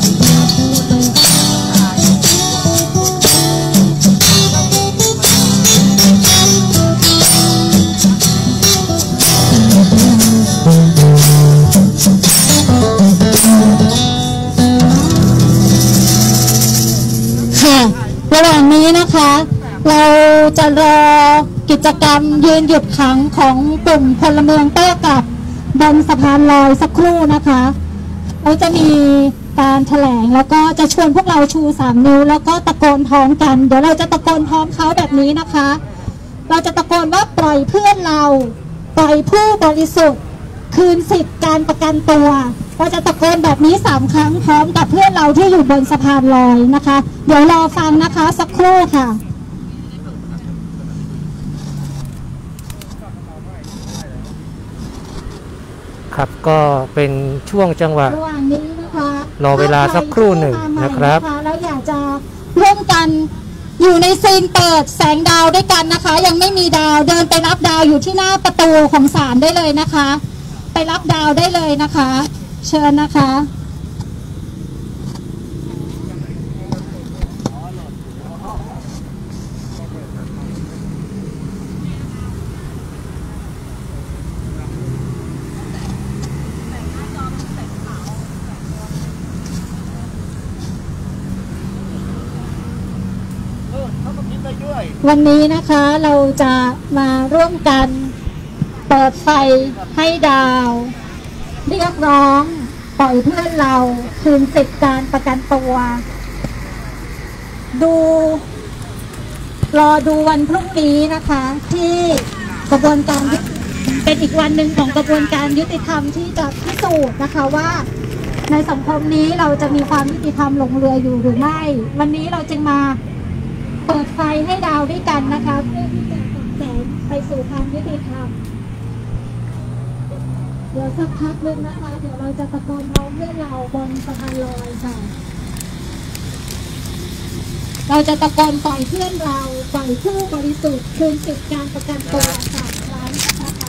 ค่ะระหว่างนี้นะคะเราจะรอกิจกรรมยืนหยุดขังของกลุ่มพลเมืองโต้กลับบนสะพานลอยสักครู่นะคะเราจะมีการแถลงแล้วก็จะชวนพวกเราชูสามนิ้วแล้วก็ตะโกนพร้อมกันเดี๋ยวเราจะตะโกนพร้อมเขาแบบนี้นะคะเราจะตะโกนว่าปล่อยเพื่อนเราปล่อยผู้บริสุทธิ์คืนสิทธิการประกันตัวเราจะตะโกนแบบนี้สามครั้งพร้อมกับเพื่อนเราที่อยู่บนสะพานลอยนะคะเดี๋ยวรอฟังนะคะสักครู่ค่ะครับก็เป็นช่วงจังหวะระหว่างนี้นะคะรอเวลาสักครู่หนึ่งนะครับแล้วอยากจะร่วมกันอยู่ในซีนเปิดแสงดาวด้วยกันนะคะยังไม่มีดาวเดินไปรับดาวอยู่ที่หน้าประตูของศาลได้เลยนะคะไปรับดาวได้เลยนะคะเชิญนะคะวันนี้นะคะเราจะมาร่วมกันเปิดไฟให้ดาวเรียกร้องปล่อยเพื่อนเราคืนสิทธิการประกันตัวดูรอดูวันพรุ่งนี้นะคะที่กระบวนการเป็นอีกวันหนึ่งของกระบวนการยุติธรรมที่จะพิสูจน์นะคะว่าในสังคมนี้เราจะมีความยุติธรรมหลงเหลืออยู่หรือไม่วันนี้เราจึงมาเปิดไฟให้ดาวด้วยกันนะคะเพื่อที่จะส่องแสงไปสู่ความยุติธรรมเดี๋ยวสักพักนึงนะคะเดี๋ยวเราจะตะโกนร้องเพื่อนเราบนสะพานลอยค่ะเราจะตะโกนปล่อยเพื่อนเราปล่อยผู้บริสุทธิ์คืนสิทธิการประกันตัวสามครั้งนะคะ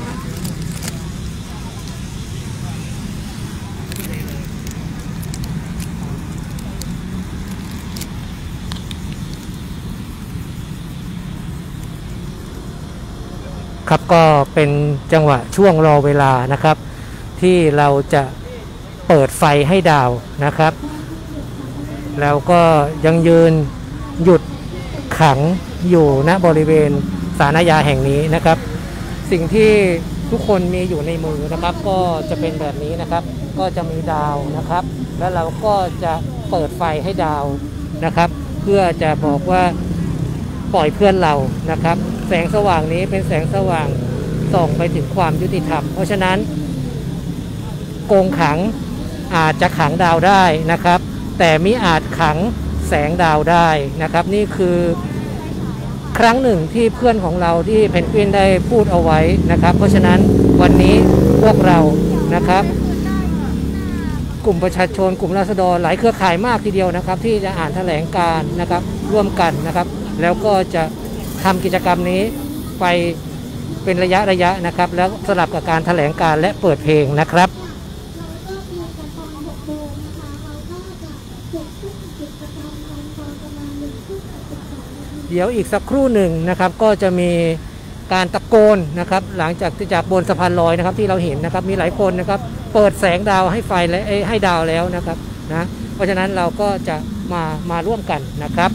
ครับก็เป็นจังหวะช่วงรอเวลานะครับที่เราจะเปิดไฟให้ดาวนะครับแล้วก็ยังยืนหยุดขังอยู่ณบริเวณศาลอาญาแห่งนี้นะครับสิ่งที่ทุกคนมีอยู่ในมือนะครับก็จะเป็นแบบนี้นะครับก็จะมีดาวนะครับแล้วเราก็จะเปิดไฟให้ดาวนะครับเพื่อจะบอกว่าปล่อยเพื่อนเรานะครับ แสงสว่างนี้เป็นแสงสว่างส่องไปถึงความยุติธรรมเพราะฉะนั้นโกงขังอาจจะขังดาวได้นะครับแต่มิอาจขังแสงดาวได้นะครับนี่คือครั้งหนึ่งที่เพื่อนของเราที่เพนกวินได้พูดเอาไว้นะครับเพราะฉะนั้นวันนี้พวกเรานะครับกลุ่มประชาชนกลุ่มราษฎรหลายเครือข่ายมากทีเดียวนะครับที่จะอ่านแถลงการณ์นะครับร่วมกันนะครับแล้วก็จะทำกิจกรรมนี้ไปเป็นระยะระยะนะครับแล้วสลับกับการแถลงการณ์และเปิดเพลงนะครับเดี๋ยวอีกสักครู่หนึ่งนะครับก็จะมีการตะโกนนะครับหลังจากที่จากบนสะพานลอยนะครับที่เราเห็นนะครับมีหลายคนนะครับเปิดแสงดาวให้ไฟและให้ดาวแล้วนะครับนะเพราะฉะนั้นเราก็จะมามาร่วมกันนะครับ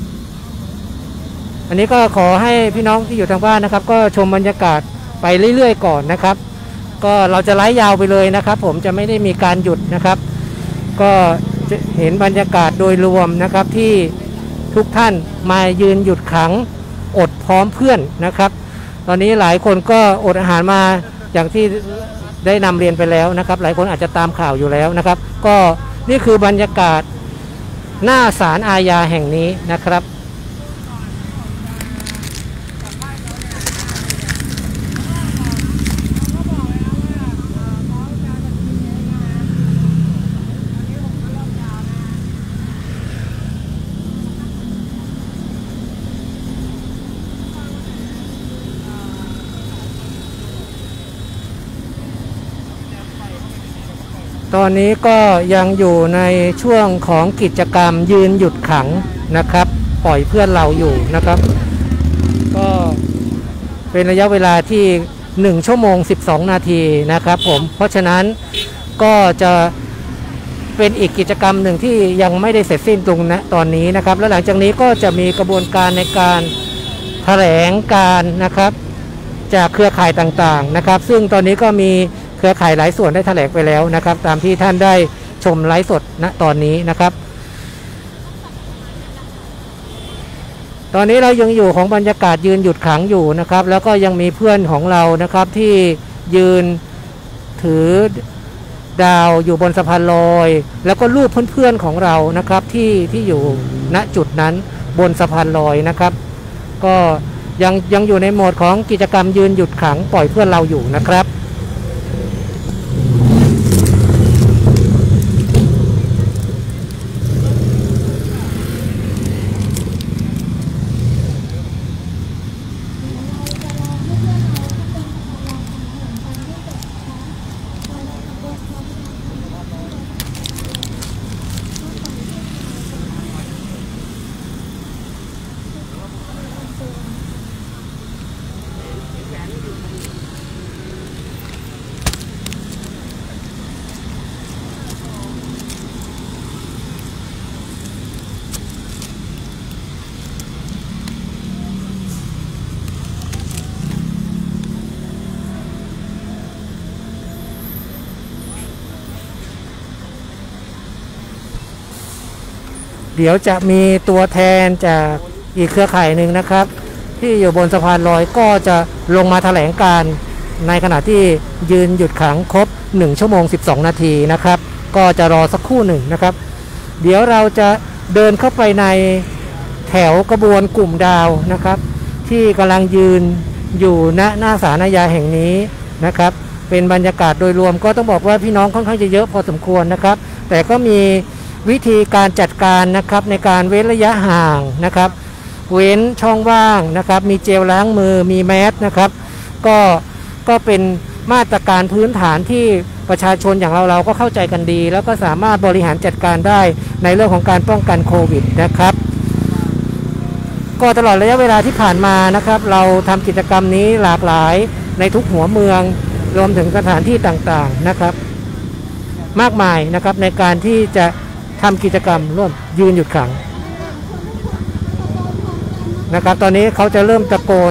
อันนี้ก็ขอให้พี่น้องที่อยู่ทางบ้านนะครับก็ชมบรรยากาศไปเรื่อยๆก่อนนะครับก็เราจะไลฟ์ยาวไปเลยนะครับผมจะไม่ได้มีการหยุดนะครับก็จะเห็นบรรยากาศโดยรวมนะครับที่ทุกท่านมายืนหยุดขังอดพร้อมเพื่อนนะครับตอนนี้หลายคนก็อดอาหารมาอย่างที่ได้นำเรียนไปแล้วนะครับหลายคนอาจจะตามข่าวอยู่แล้วนะครับก็นี่คือบรรยากาศหน้าศาลอาญาแห่งนี้นะครับตอนนี้ก็ยังอยู่ในช่วงของกิจกรรมยืนหยุดขังนะครับปล่อยเพื่อนเราอยู่นะครับก็เป็นระยะเวลาที่หนึ่งชั่วโมงสิบสองนาทีนะครับผมเพราะฉะนั้นก็จะเป็นอีกกิจกรรมหนึ่งที่ยังไม่ได้เสร็จสิ้นตรงนะตอนนี้นะครับและหลังจากนี้ก็จะมีกระบวนการในการแถลงการนะครับจากเครือข่ายต่างๆนะครับซึ่งตอนนี้ก็มีเครือข่ายหลายส่วนได้แถลงไปแล้วนะครับตามที่ท่านได้ชมไลฟ์สดณตอนนี้นะครับตอนนี้เรายังอยู่ของบรรยากาศยืนหยุดขังอยู่นะครับแล้วก็ยังมีเพื่อนของเรานะครับที่ยืนถือดาวอยู่บนสะพานลอยแล้วก็รูปเพื่อนๆของเรานะครับที่ที่อยู่ณจุดนั้นบนสะพานลอยนะครับก็ยังยังอยู่ในโหมดของกิจกรรมยืนหยุดขังปล่อยเพื่อนเราอยู่นะครับเดี๋ยวจะมีตัวแทนจากอีกเครือข่ายหนึ่งนะครับที่อยู่บนสะพานลอยก็จะลงมาแถลงการในขณะที่ยืนหยุดขังครบหนึ่งชั่วโมงสิบสองนาทีนะครับก็จะรอสักครู่หนึ่งนะครับเดี๋ยวเราจะเดินเข้าไปในแถวกระบวนกลุ่มดาวนะครับที่กำลังยืนอยู่ณหน้าศาลอาญาแห่งนี้นะครับเป็นบรรยากาศโดยรวมก็ต้องบอกว่าพี่น้องค่อนข้างจะเยอะพอสมควรนะครับแต่ก็มีวิธีการจัดการนะครับในการเว้นระยะห่างนะครับเว้นช่องว่างนะครับมีเจลล้างมือมีแมสนะครับก็ก็เป็นมาตรการพื้นฐานที่ประชาชนอย่างเราเราก็เข้าใจกันดีแล้วก็สามารถบริหารจัดการได้ในเรื่องของการป้องกันโควิดนะครับก็ตลอดระยะเวลาที่ผ่านมานะครับเราทำกิจกรรมนี้หลากหลายในทุกหัวเมืองรวมถึงสถานที่ต่างๆนะครับมากมายนะครับในการที่จะทำกิจกรรมร่วมยืนหยุดขังนะครับตอนนี้เขาจะเริ่มตะโกน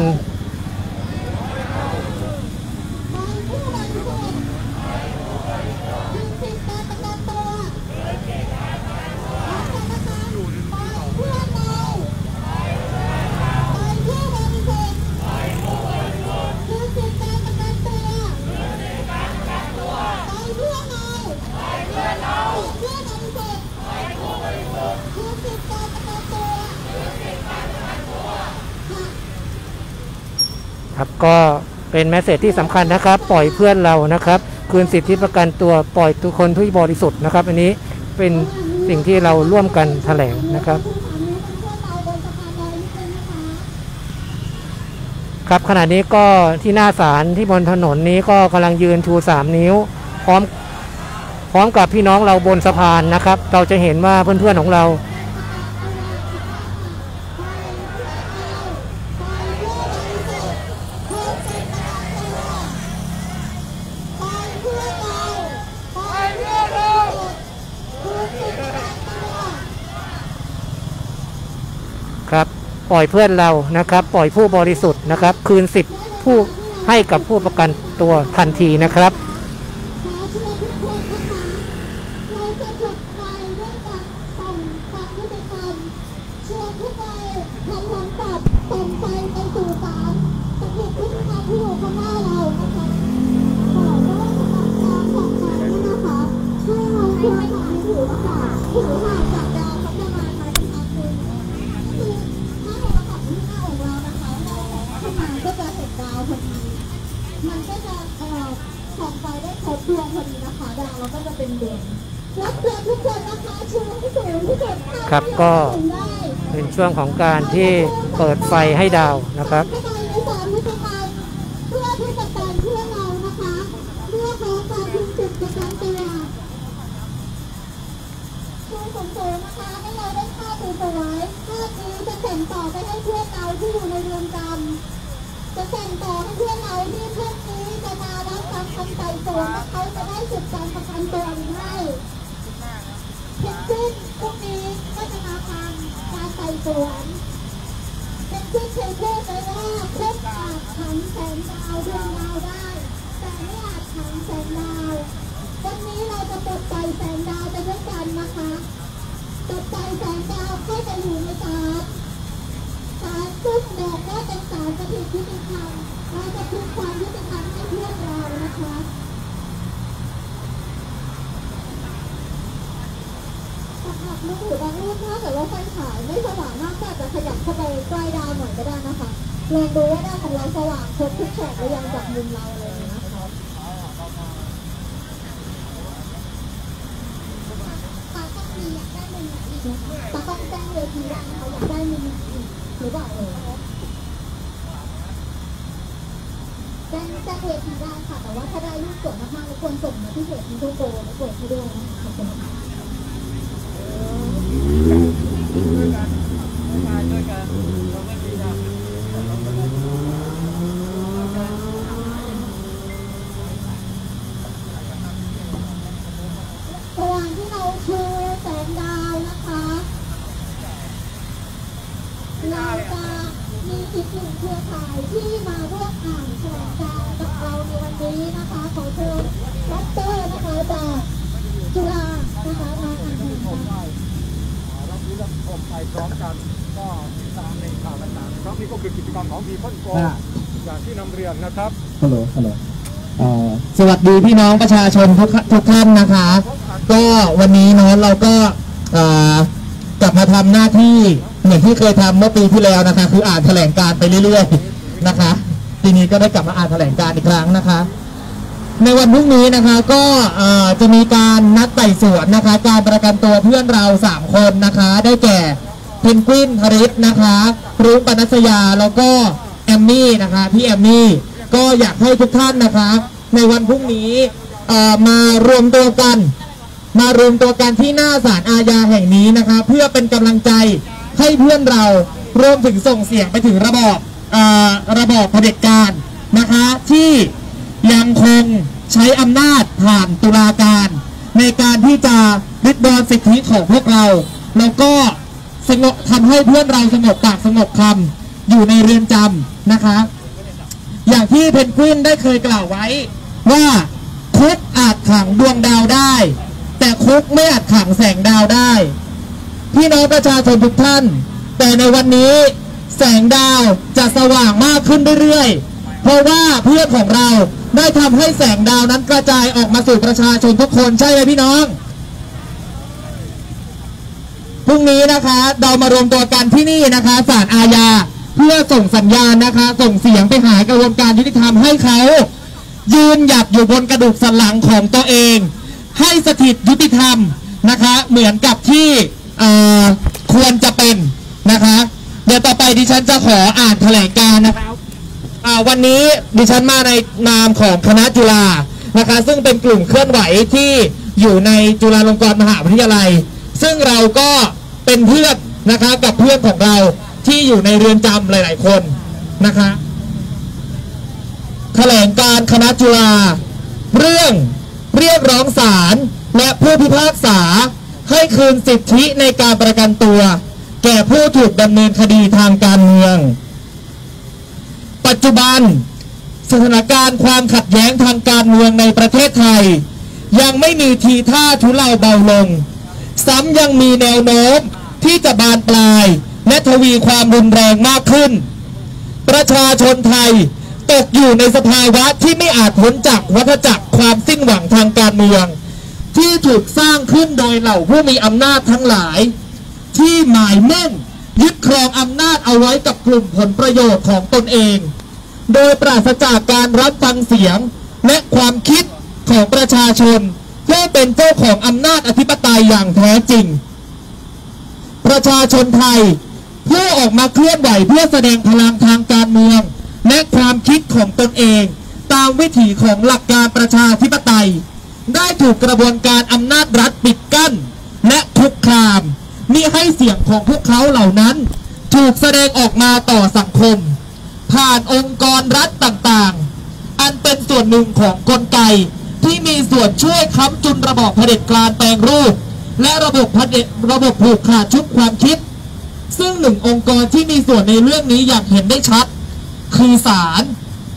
ครับก็เป็นแมสเสจที่สำคัญนะครับปล่อยเพื่อนเรานะครับคืนสิทธิประกันตัวปล่อยทุกคนที่บริสุทธิ์นะครับอันนี้เป็นสิ่งที่เราร่วมกันแถลงนะครับครับขณะนี้ก็ที่หน้าศาลที่บนถนนนี้ก็กำลังยืนชูสามนิ้วพร้อมพร้อมกับพี่น้องเราบนสะพานนะครับเราจะเห็นว่าเพื่อนๆของเราครับปล่อยเพื่อนเรานะครับปล่อยผู้บริสุทธิ์นะครับคืนสิทธิ์ผู้ให้กับผู้ประกันตัวทันทีนะครับมันก็จะเอ่อส่องไฟได้ครบดวงพอดีนะคะดาวเราก็จะเป็นดวงรับเพื่อนทุกคนนะคะชูให้สูงที่สุดครับก็เป็นช่วงของการที่เปิดไฟให้ดาวนะครับเพื่อที่จะการเพื่อเรานะคะเพื่อขอการคืนสิทธิประกันตัวชูสูงๆนะคะให้เราได้ค่าตัวสวยค่านี้จะส่งต่อไปให้เพื่อนเราที่อยู่ในเรือนจำจะส่งต่อให้เพื่อนเราที่เพื่อนนี้จะมารับฟังคำไต่สวนเขาจะได้สิทธิการประกันตัวหรือไม่เพนกวินพรุ่งนี้ก็จะมาฟังการไต่สวนเพนกวินเคยพูดไว้ว่าเพชรอาจขันแสงดาวดวงดาวได้แต่ไม่อาจขันแสงดาววันนี้เราจะปลดปล่อยแสงดาวไปด้วยกันนะคะปลดปล่อยแสงดาวให้ไปอยู่ในศาลศาลซึ่งบอกว่าเป็นศาลสถิตยุติธรรมเราจะคืนความยุติธรรมให้เพื่อนเรานะคะหากมือถือบางรุ่นถ้าเกิดว่าไฟฉายไม่สว่างมากก็อาจจะขยับเข้าไปใกล้ดาวหน่อยก็ได้นะคะลองดูว่าดาวของเราสว่างครบทุกแฉกหรือยังจากมุมเราเลยนะคะตาต้องมีอยากได้มุมไหนอีกนะคะตาต้องแจ้งเวทีได้นะคะอยากได้มุมไหนอีกหรือเปล่าเออแจ้งแจ้งเวทีได้ค่ะแต่ว่าถ้าได้รูปสวยมากๆรบกวนส่งมาที่เพจมิโตโกและกดให้ด้วยนะคะขอบคุณค่ะระหว่างที่เราชูแสงดาวนะคะเราจะมีอีกหนึ่งเครือข่ายที่มาร่วมอ่านแถลงการณ์กับเราในวันนี้นะคะขอเชิญดร.นะคะจากจุฬานะคะมาอ่านแถลงการณ์รับรู้รับชมไปพร้อมกันก็ติดตามในข่าวต่างๆครับนี่ก็คือกิจกรรมของพีเพิลโกอย่างที่นำเรียนนะครับฮัลโหลฮัลโหลสวัสดีพี่น้องประชาชนทุกทุกท่านนะคะก็วันนี้เนาะเราก็กลับมาทำหน้าที่เหมือนที่เคยทำเมื่อปีที่แล้วนะคะคืออ่านแถลงการไปเรื่อยๆนะคะทีนี้ก็ได้กลับมาอ่านแถลงการอีกครั้งนะคะในวันพรุ่งนี้นะคะก็จะมีการนัดไต่สวนนะคะการประกันตัวเพื่อนเราสามคนนะคะได้แก่เพนกวิน ฮริศนะคะรุ้ง ปนัสยาแล้วก็แอมมี่นะคะพี่แอมมี่ก็อยากให้ทุกท่านนะคะในวันพรุ่งนี้มารวมตัวกันมารวมตัวกันที่หน้าศาลอาญาแห่งนี้นะคะเพื่อเป็นกำลังใจให้เพื่อนเรารวมถึงส่งเสียงไปถึงระบอบระบอบเผด็จการนะคะที่ยังคงใช้อำนาจผ่านตุลาการในการที่จะริดรอนสิทธิของพวกเราแล้วก็สงบทำให้เพื่อนเราสงบปากสงบคำอยู่ในเรือนจำนะคะอย่างที่เพนกวินได้เคยกล่าวไว้ว่าคุกอาจขังดวงดาวได้แต่คุกไม่อาจขังแสงดาวได้พี่น้องประชาชนทุกท่านแต่ในวันนี้แสงดาวจะสว่างมากขึ้นเรื่อยๆเพราะว่าเพื่อนของเราได้ทำให้แสงดาวนั้นกระจายออกมาสู่ประชาชนทุกคนใช่ไหมพี่น้องพรุ่งนี้นะคะเรามารวมตัวกันที่นี่นะคะศาลอาญาเพื่อส่งสัญญาณนะคะ ส่งเสียงไปหากระบวนการยุติธรรมให้เขายืนหยัดอยู่บนกระดูกสันหลังของตัวเองให้สถิตยุติธรรมนะคะเหมือนกับที่ควรจะเป็นนะคะเดี๋ยวต่อไปดิฉันจะขออ่านแถลงการณ์นะครับวันนี้ดิฉันมาในนามของคณะจุฬานะคะซึ่งเป็นกลุ่มเคลื่อนไหวที่อยู่ในจุฬาลงกรณ์มหาวิทยาลัยซึ่งเราก็เป็นเพื่อนนะคะกับเพื่อนของเราที่อยู่ในเรือนจำหลายๆคนนะคะแถลงการคณะจุฬาเรื่องเรียกร้องศาลและผู้พิพากษาให้คืนสิทธิในการประกันตัวแก่ผู้ถูกดำเนินคดีทางการเมืองปัจจุบันสถานการณ์ความขัดแย้งทางการเมืองในประเทศไทยยังไม่มีทีท่าทุเลาเบาลงซ้ำยังมีแนวโน้มที่จะบานปลายและทวีความรุนแรงมากขึ้นประชาชนไทยตกอยู่ในสภาวะที่ไม่อาจพ้นจากวัฏจักรความสิ้นหวังทางการเมืองที่ถูกสร้างขึ้นโดยเหล่าผู้มีอำนาจทั้งหลายที่หมายมั่นยึดครองอำนาจเอาไว้กับกลุ่มผลประโยชน์ของตนเองโดยปราศจากการรับฟังเสียงและความคิดของประชาชนเพื่อเป็นเจ้าของอำนาจอธิปไตยอย่างแท้จริงประชาชนไทยผู้ออกมาเคลื่อนไหวเพื่อแสดงพลังทางการเมืองและความคิดของตนเองตามวิถีของหลักการประชาธิปไตยได้ถูกกระบวนการอำนาจรัฐปิดกั้นและคุกคามมิให้เสียงของพวกเขาเหล่านั้นถูกแสดงออกมาต่อสังคมผ่านองค์กรรัฐต่างๆอันเป็นส่วนหนึ่งของกลไกที่มีส่วนช่วยค้ำจุนระบอบเผด็จการแปลงรูปและระบบเผด็จระบบผูกขาดชุบความคิดซึ่งหนึ่งองค์กรที่มีส่วนในเรื่องนี้อย่างเห็นได้ชัดคือศาล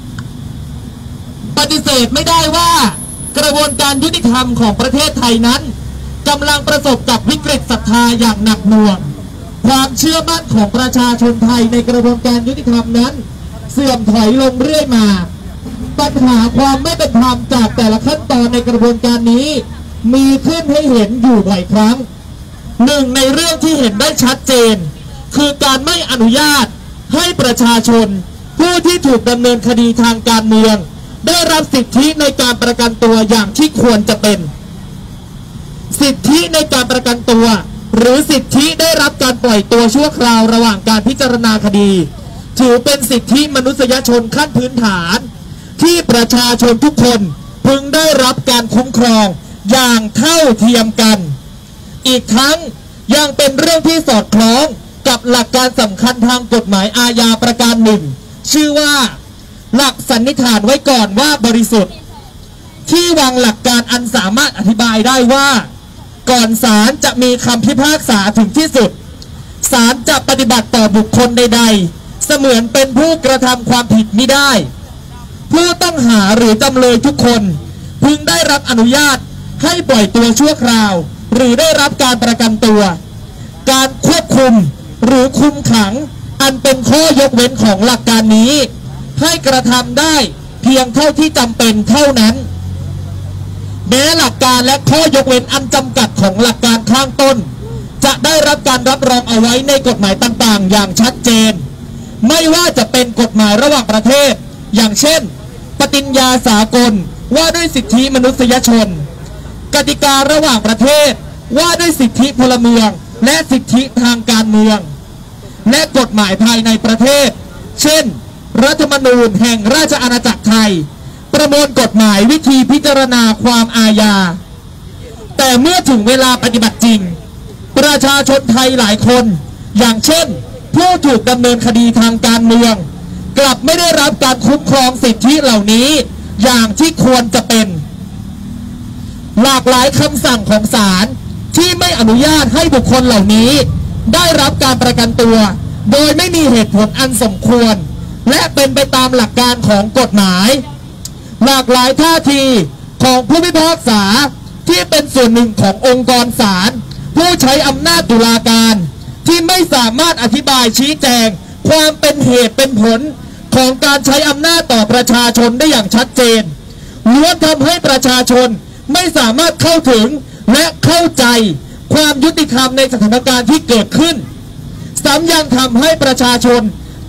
ปฏิเสธไม่ได้ว่ากระบวนการยุติธรรมของประเทศไทยนั้นกำลังประสบกับวิกฤตศรัทธาอย่างหนักหน่วงความเชื่อมั่นของประชาชนไทยในกระบวนการยุติธรรมนั้นเสื่อมถอยลงเรื่อยมาปัญหาความไม่เป็นธรรมจากแต่ละขั้นตอนในกระบวนการนี้มีขึ้นให้เห็นอยู่บ่อยครั้งหนึ่งในเรื่องที่เห็นได้ชัดเจนคือการไม่อนุญาตให้ประชาชนผู้ที่ถูกดำเนินคดีทางการเมืองได้รับสิทธิในการประกันตัวอย่างที่ควรจะเป็นสิทธิในการประกันตัวหรือสิทธิได้รับการปล่อยตัวชั่วคราวระหว่างการพิจารณาคดีถือเป็นสิทธิมนุษยชนขั้นพื้นฐานที่ประชาชนทุกคนพึงได้รับการคุ้มครองอย่างเท่าเทียมกันอีกทั้งยังเป็นเรื่องที่สอดคล้องกับหลักการสำคัญทางกฎหมายอาญาประการหนึ่งชื่อว่าหลักสันนิษฐานไว้ก่อนว่าบริสุทธิ์ที่วางหลักการอันสามารถอธิบายได้ว่าก่อนศาลจะมีคำพิพากษาถึงที่สุดศาลจะปฏิบัติต่อบุคคลใดๆเสมือนเป็นผู้กระทำความผิดมิได้ผู้ต้องหาหรือจำเลยทุกคนพึงได้รับอนุญาตให้ปล่อยตัวชั่วคราวหรือได้รับการประกันตัวการควบคุมหรือคุมขังอันเป็นข้อยกเว้นของหลักการนี้ให้กระทำได้เพียงเท่าที่จำเป็นเท่านั้นแม้หลักการและข้อยกเว้นอันจำกัดของหลักการข้างต้นจะได้รับการรับรองเอาไว้ในกฎหมายต่างๆอย่างชัดเจนไม่ว่าจะเป็นกฎหมายระหว่างประเทศอย่างเช่นปฏิญญาสากลว่าด้วยสิทธิมนุษยชนกติการะหว่างประเทศว่าด้วยสิทธิพลเมืองและสิทธิทางการเมืองและกฎหมายภายในประเทศเช่นรัฐธรรมนูญแห่งราชอาณาจักรไทยประมวลกฎหมายวิธีพิจารณาความอาญาแต่เมื่อถึงเวลาปฏิบัติจริงประชาชนไทยหลายคนอย่างเช่นผู้ถูกดำเนินคดีทางการเมืองกลับไม่ได้รับการคุ้มครองสิทธิเหล่านี้อย่างที่ควรจะเป็นหลากหลายคำสั่งของศาลที่ไม่อนุญาตให้บุคคลเหล่านี้ได้รับการประกันตัวโดยไม่มีเหตุผลอันสมควรและเป็นไปตามหลักการของกฎหมายหลากหลายท่าทีของผู้พิพากษาที่เป็นส่วนหนึ่งขององค์กรศาลผู้ใช้อำนาจตุลาการที่ไม่สามารถอธิบายชี้แจงความเป็นเหตุเป็นผลของการใช้อำนาจต่อประชาชนได้อย่างชัดเจนล้วนทำให้ประชาชนไม่สามารถเข้าถึงและเข้าใจความยุติธรรมในสถานการณ์ที่เกิดขึ้นซ้ำยังทำให้ประชาชน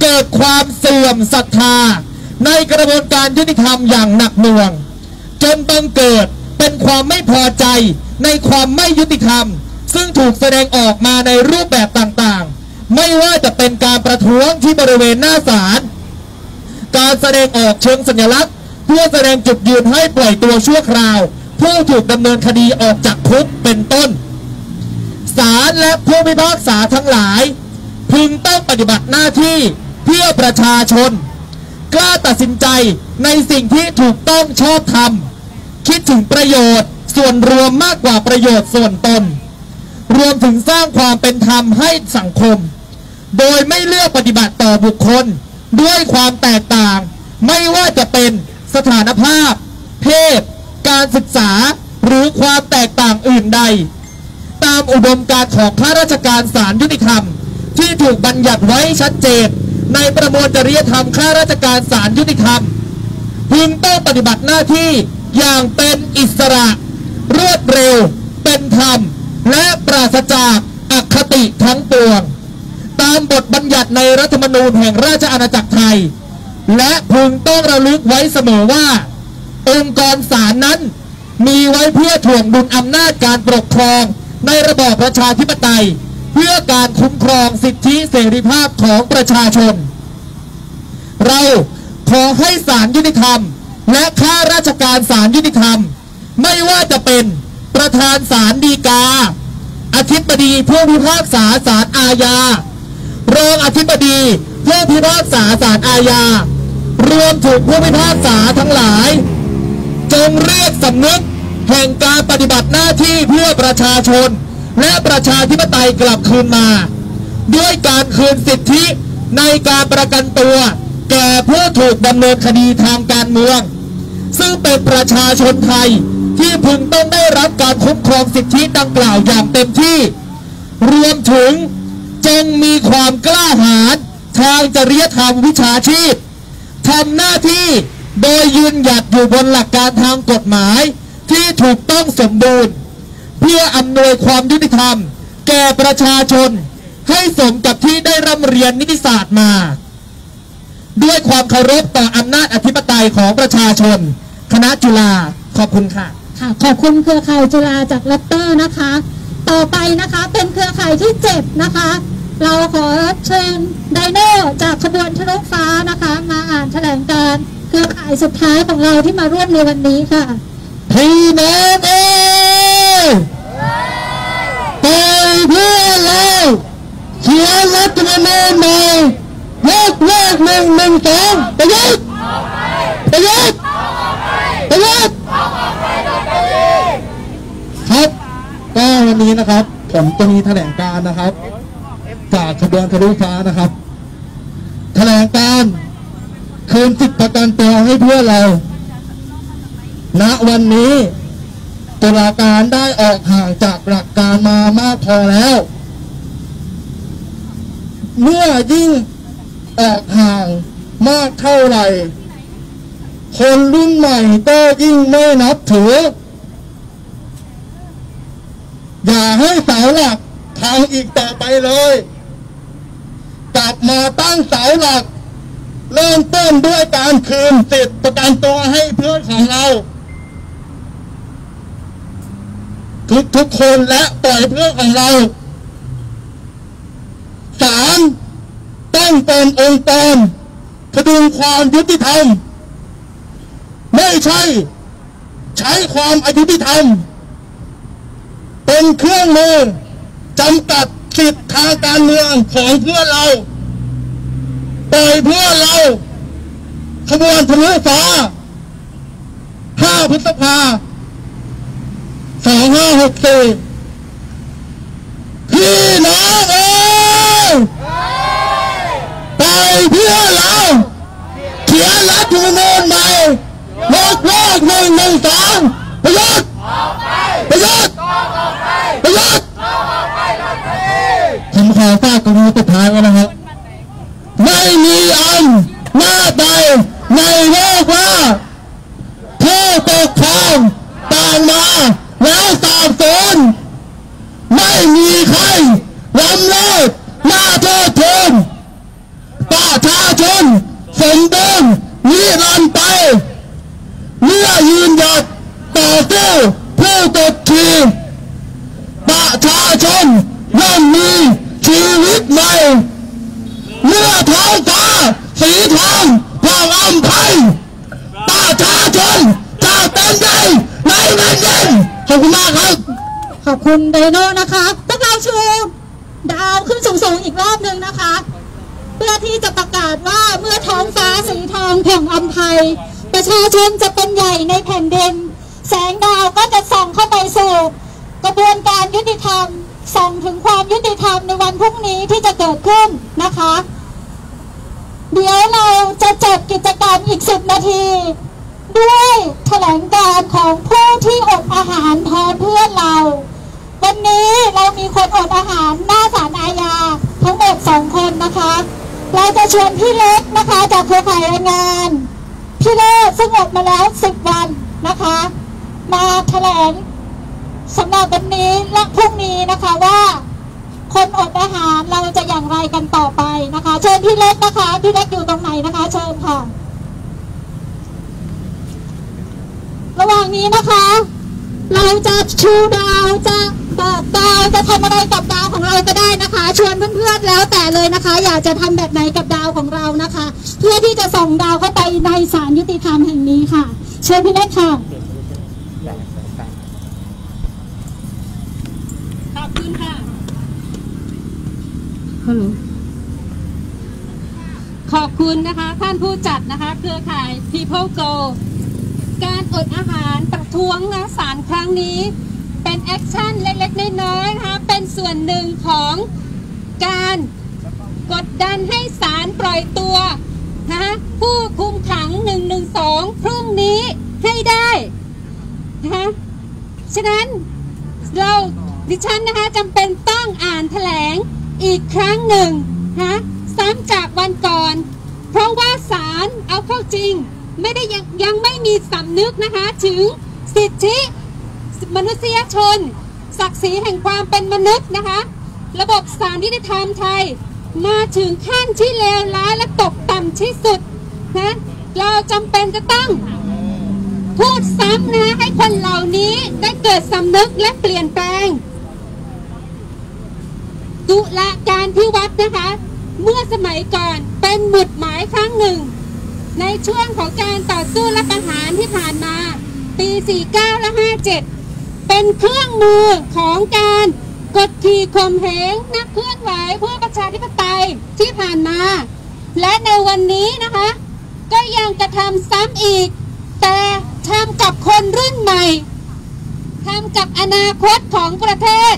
เกิดความเสื่อมศรัทธาในกระบวนการยุติธรรมอย่างหนักหน่วงจนต้องเกิดเป็นความไม่พอใจในความไม่ยุติธรรมซึ่งถูกแสดงออกมาในรูปแบบต่างๆไม่ว่าจะเป็นการประท้วงที่บริเวณหน้าศาลการแสดงออกเชิงสัญลักษณ์เพื่อแสดงจุดยืนให้ปล่อยตัวชั่วคราวผู้ถูกดำเนินคดีออกจากคุกเป็นต้นศาลและผู้พิพากษาทั้งหลายพึงต้องปฏิบัติหน้าที่เพื่อประชาชนกล้าตัดสินใจในสิ่งที่ถูกต้องชอบธรรมคิดถึงประโยชน์ส่วนรวมมากกว่าประโยชน์ส่วนตนรวมถึงสร้างความเป็นธรรมให้สังคมโดยไม่เลือกปฏิบัติต่อบุคคลด้วยความแตกต่างไม่ว่าจะเป็นสถานภาพเพศการศึกษาหรือความแตกต่างอื่นใดตามอุดมการณ์ของข้าราชการศาลยุติธรรมที่ถูกบัญญัติไว้ชัดเจนในประมวลจริยธรรมข้าราชการศาลยุติธรรมพึงต้องปฏิบัติหน้าที่อย่างเป็นอิสระรวดเร็วเป็นธรรมและปราศจากอคติทั้งปวงตามบทบัญญัติในรัฐธรรมนูญแห่งราชอาณาจักรไทยและพึงต้องระลึกไว้เสมอว่าองค์กรศาลนั้นมีไว้เพื่อถ่วงดุลอำนาจการปกครองในระบอบประชาธิปไตยเพื่อการคุ้มครองสิทธิเสรีภาพของประชาชนเราขอให้ศาลยุติธรรมและข้าราชการศาลยุติธรรมไม่ว่าจะเป็นประธานศาลฎีกาอธิบดีผู้พิพากษาศาลอาญารองอธิบดีผู้พิพากษาศาลอาญารวมถึงผู้พิพากษาทั้งหลายจงเรียกสำนึกแห่งการปฏิบัติหน้าที่เพื่อประชาชนและประชาธิปไตยกลับคืนมาด้วยการคืนสิทธิในการประกันตัวแก่ผู้ถูกดำเนินคดีทางการเมืองซึ่งเป็นประชาชนไทยที่พึงต้องได้รับการคุ้มครองสิทธิดังกล่าวอย่างเต็มที่รวมถึงจงมีความกล้าหาญทางจริยธรรมวิชาชีพทำหน้าที่โดยยืนหยัดอยู่บนหลักการทางกฎหมายที่ถูกต้องสมบูรณ์เพื่ออำนวยความยุติธรรมแก่ประชาชนให้สมกับที่ได้ร่ำเรียนนิติศาสตร์มาด้วยความเคารพต่ออำนาจอธิปไตยของประชาชนคณะจุฬาขอบคุณค่ะค่ะขอบคุณเครือข่ายจุฬาจากแรปเตอร์นะคะต่อไปนะคะเป็นเครือข่ายที่เจ็ดนะคะเราขอเชิญไดโน่จากขบวนทะลุฟ้านะคะมาอ่านแถลงการณ์เครือข่ายสุดท้ายของเราที่มาร่วมในวันนี้ค่ะพี่น้องเอ๋ยไปเพื่อเราเขียนรัฐธรรมนูญใหม่ยกเลิกหนึ่งหนึ่งสองประยุทธ์ประยุทธ์ประยุทธ์ครับก็วันนี้นะครับผมจะมีแถลงการนะครับจากขบวนทะลุฟ้านะครับแถลงการคืนสิทธิประกันตัวให้เพื่อเราณวันนี้ตุลาการได้ออกห่างจากหลักการมามากพอแล้วเมื่อยิ่งออกห่างมากเท่าไหร่คนรุ่นใหม่ก็ยิ่งไม่นับถืออย่าให้เสาหลักทางอีกต่อไปเลยกลับมาตั้งเสาหลักเริ่มต้นด้วยการคืนสิทธิประกันตัวให้เพื่อนของเราทุกทุกคนและปล่อยเพื่อนของเราศาลต้องเป็นองค์กรพดุงความยุติธรรมไม่ใช่ใช้ความอยุติธรรมเป็นเครื่องมือจำกัดสิทธิทางการเมืองของเพื่อนเราปล่อยเพื่อนเราขบวนทะลุฟ้าห้าพฤษภาสองห้าหกสี่พี่น้องเอ๋ยไปเพื่อเราเขียนรัฐธรรมนูญใหม่ยกเลิกหนึ่งหนึ่งสองประยุทธ์ประยุทธ์ประยุทธ์ผมขอฝากกรณีสุดท้ายไว้นะครับไม่มีอันหน้าใดในโลกว่าผู้ปกครองต่างมาแล้วสาบสูญไม่มีใครล้ำเลิศหน้าโทษทูลประชาสมบูรณ์นิรันดร์ไปเมื่อยืนหยัดต่อสู้ผู้กดขี่ประชาชนย่อมมีชีวิตใหม่เมื่อท้องฟ้าสีทองผ่องอำไพประชาชนจะเป็นใหญ่ในวันเย็นขอบคุณมากครับขอบคุณไดโน่นะคะพวกเราชูดาวขึ้นสูงๆอีกรอบหนึ่งนะคะเพื่อที่จะประกาศว่าเมื่อท้องฟ้าสีทองผ่องอำไพประชาชนจะเป็นใหญ่ในแผ่นดินแสงดาวก็จะส่องเข้าไปสู่กระบวนการยุติธรรมส่องถึงความยุติธรรมในวันพรุ่งนี้ที่จะเกิดขึ้นนะคะเดี๋ยวเราจะจบกิจกรรมอีกสิบนาทีด้วยแถลงการของผู้ที่อดอาหารแทนเพื่อนเราวันนี้เรามีคนอดอาหารหน้าศาลอาญาทั้งหมดสองคนนะคะเราจะชวนพี่เล็กนะคะจากเครือข่ายแรงงานพี่เล็กซึ่งอดมาแล้วสิบวันนะคะมาแถลงสำหรับวันนี้และพรุ่งนี้นะคะว่าคนอดอาหารเราจะอย่างไรกันต่อไปนะคะเชิญพี่เล็กนะคะพี่เล็กอยู่ตรงไหนนะคะเชิญค่ะระหว่างนี้นะคะเราจะชูดาวจะบอกดาวจะทำอะไรกับดาวของเราก็ได้นะคะชวนเพื่อนๆแล้วแต่เลยนะคะอยากจะทำแบบไหนกับดาวของเรานะคะเพื่อที่จะส่งดาวเข้าไปในศาลยุติธรรมแห่งนี้ค่ะเชิญพี่เล็กค่ะขอบคุณค่ะฮัลโหลขอบคุณนะคะท่านผู้จัดนะคะเครือข่าย People Go การอดอาหารประท้วงนะศาลครั้งนี้เป็นแอคชั่นเล็กๆน้อยๆนะคะเป็นส่วนหนึ่งของการกดดันให้ศาลปล่อยตัวนะคะผู้คุมขังหนึ่งหนึ่งสองพรุ่งนี้ให้ได้นะคะฉะนั้นเราดิฉันนะคะจำเป็นต้องอ่านแถลงอีกครั้งหนึ่งนะซ้ำจากวันก่อนเพราะว่าศาลเอาเข้าจริงไม่ได้ยังยังไม่มีสำนึกนะคะถึงสิทธิมนุษยชนศักดิ์ศรีแห่งความเป็นมนุษย์นะคะระบบศาลยุติธรรมไทยมาถึงขั้นที่เลวร้ายและตกต่ำที่สุดนะเราจำเป็นจะต้องพูดซ้ำนะให้คนเหล่านี้ได้เกิดสำนึกและเปลี่ยนแปลงตุลาการที่วัดนะคะเมื่อสมัยก่อนเป็นหมุดหมายครั้งหนึ่งในช่วงของการต่อสู้รัฐประหารที่ผ่านมาปีสี่สิบเก้าและห้าสิบเจ็ดเป็นเครื่องมือของการกดขี่ข่มเหงนักเคลื่อนไหวเพื่อประชาธิปไตยที่ผ่านมาและในวันนี้นะคะก็ยังกระทำซ้ำอีกแต่ทำกับคนรุ่นใหม่ทำกับอนาคตของประเทศ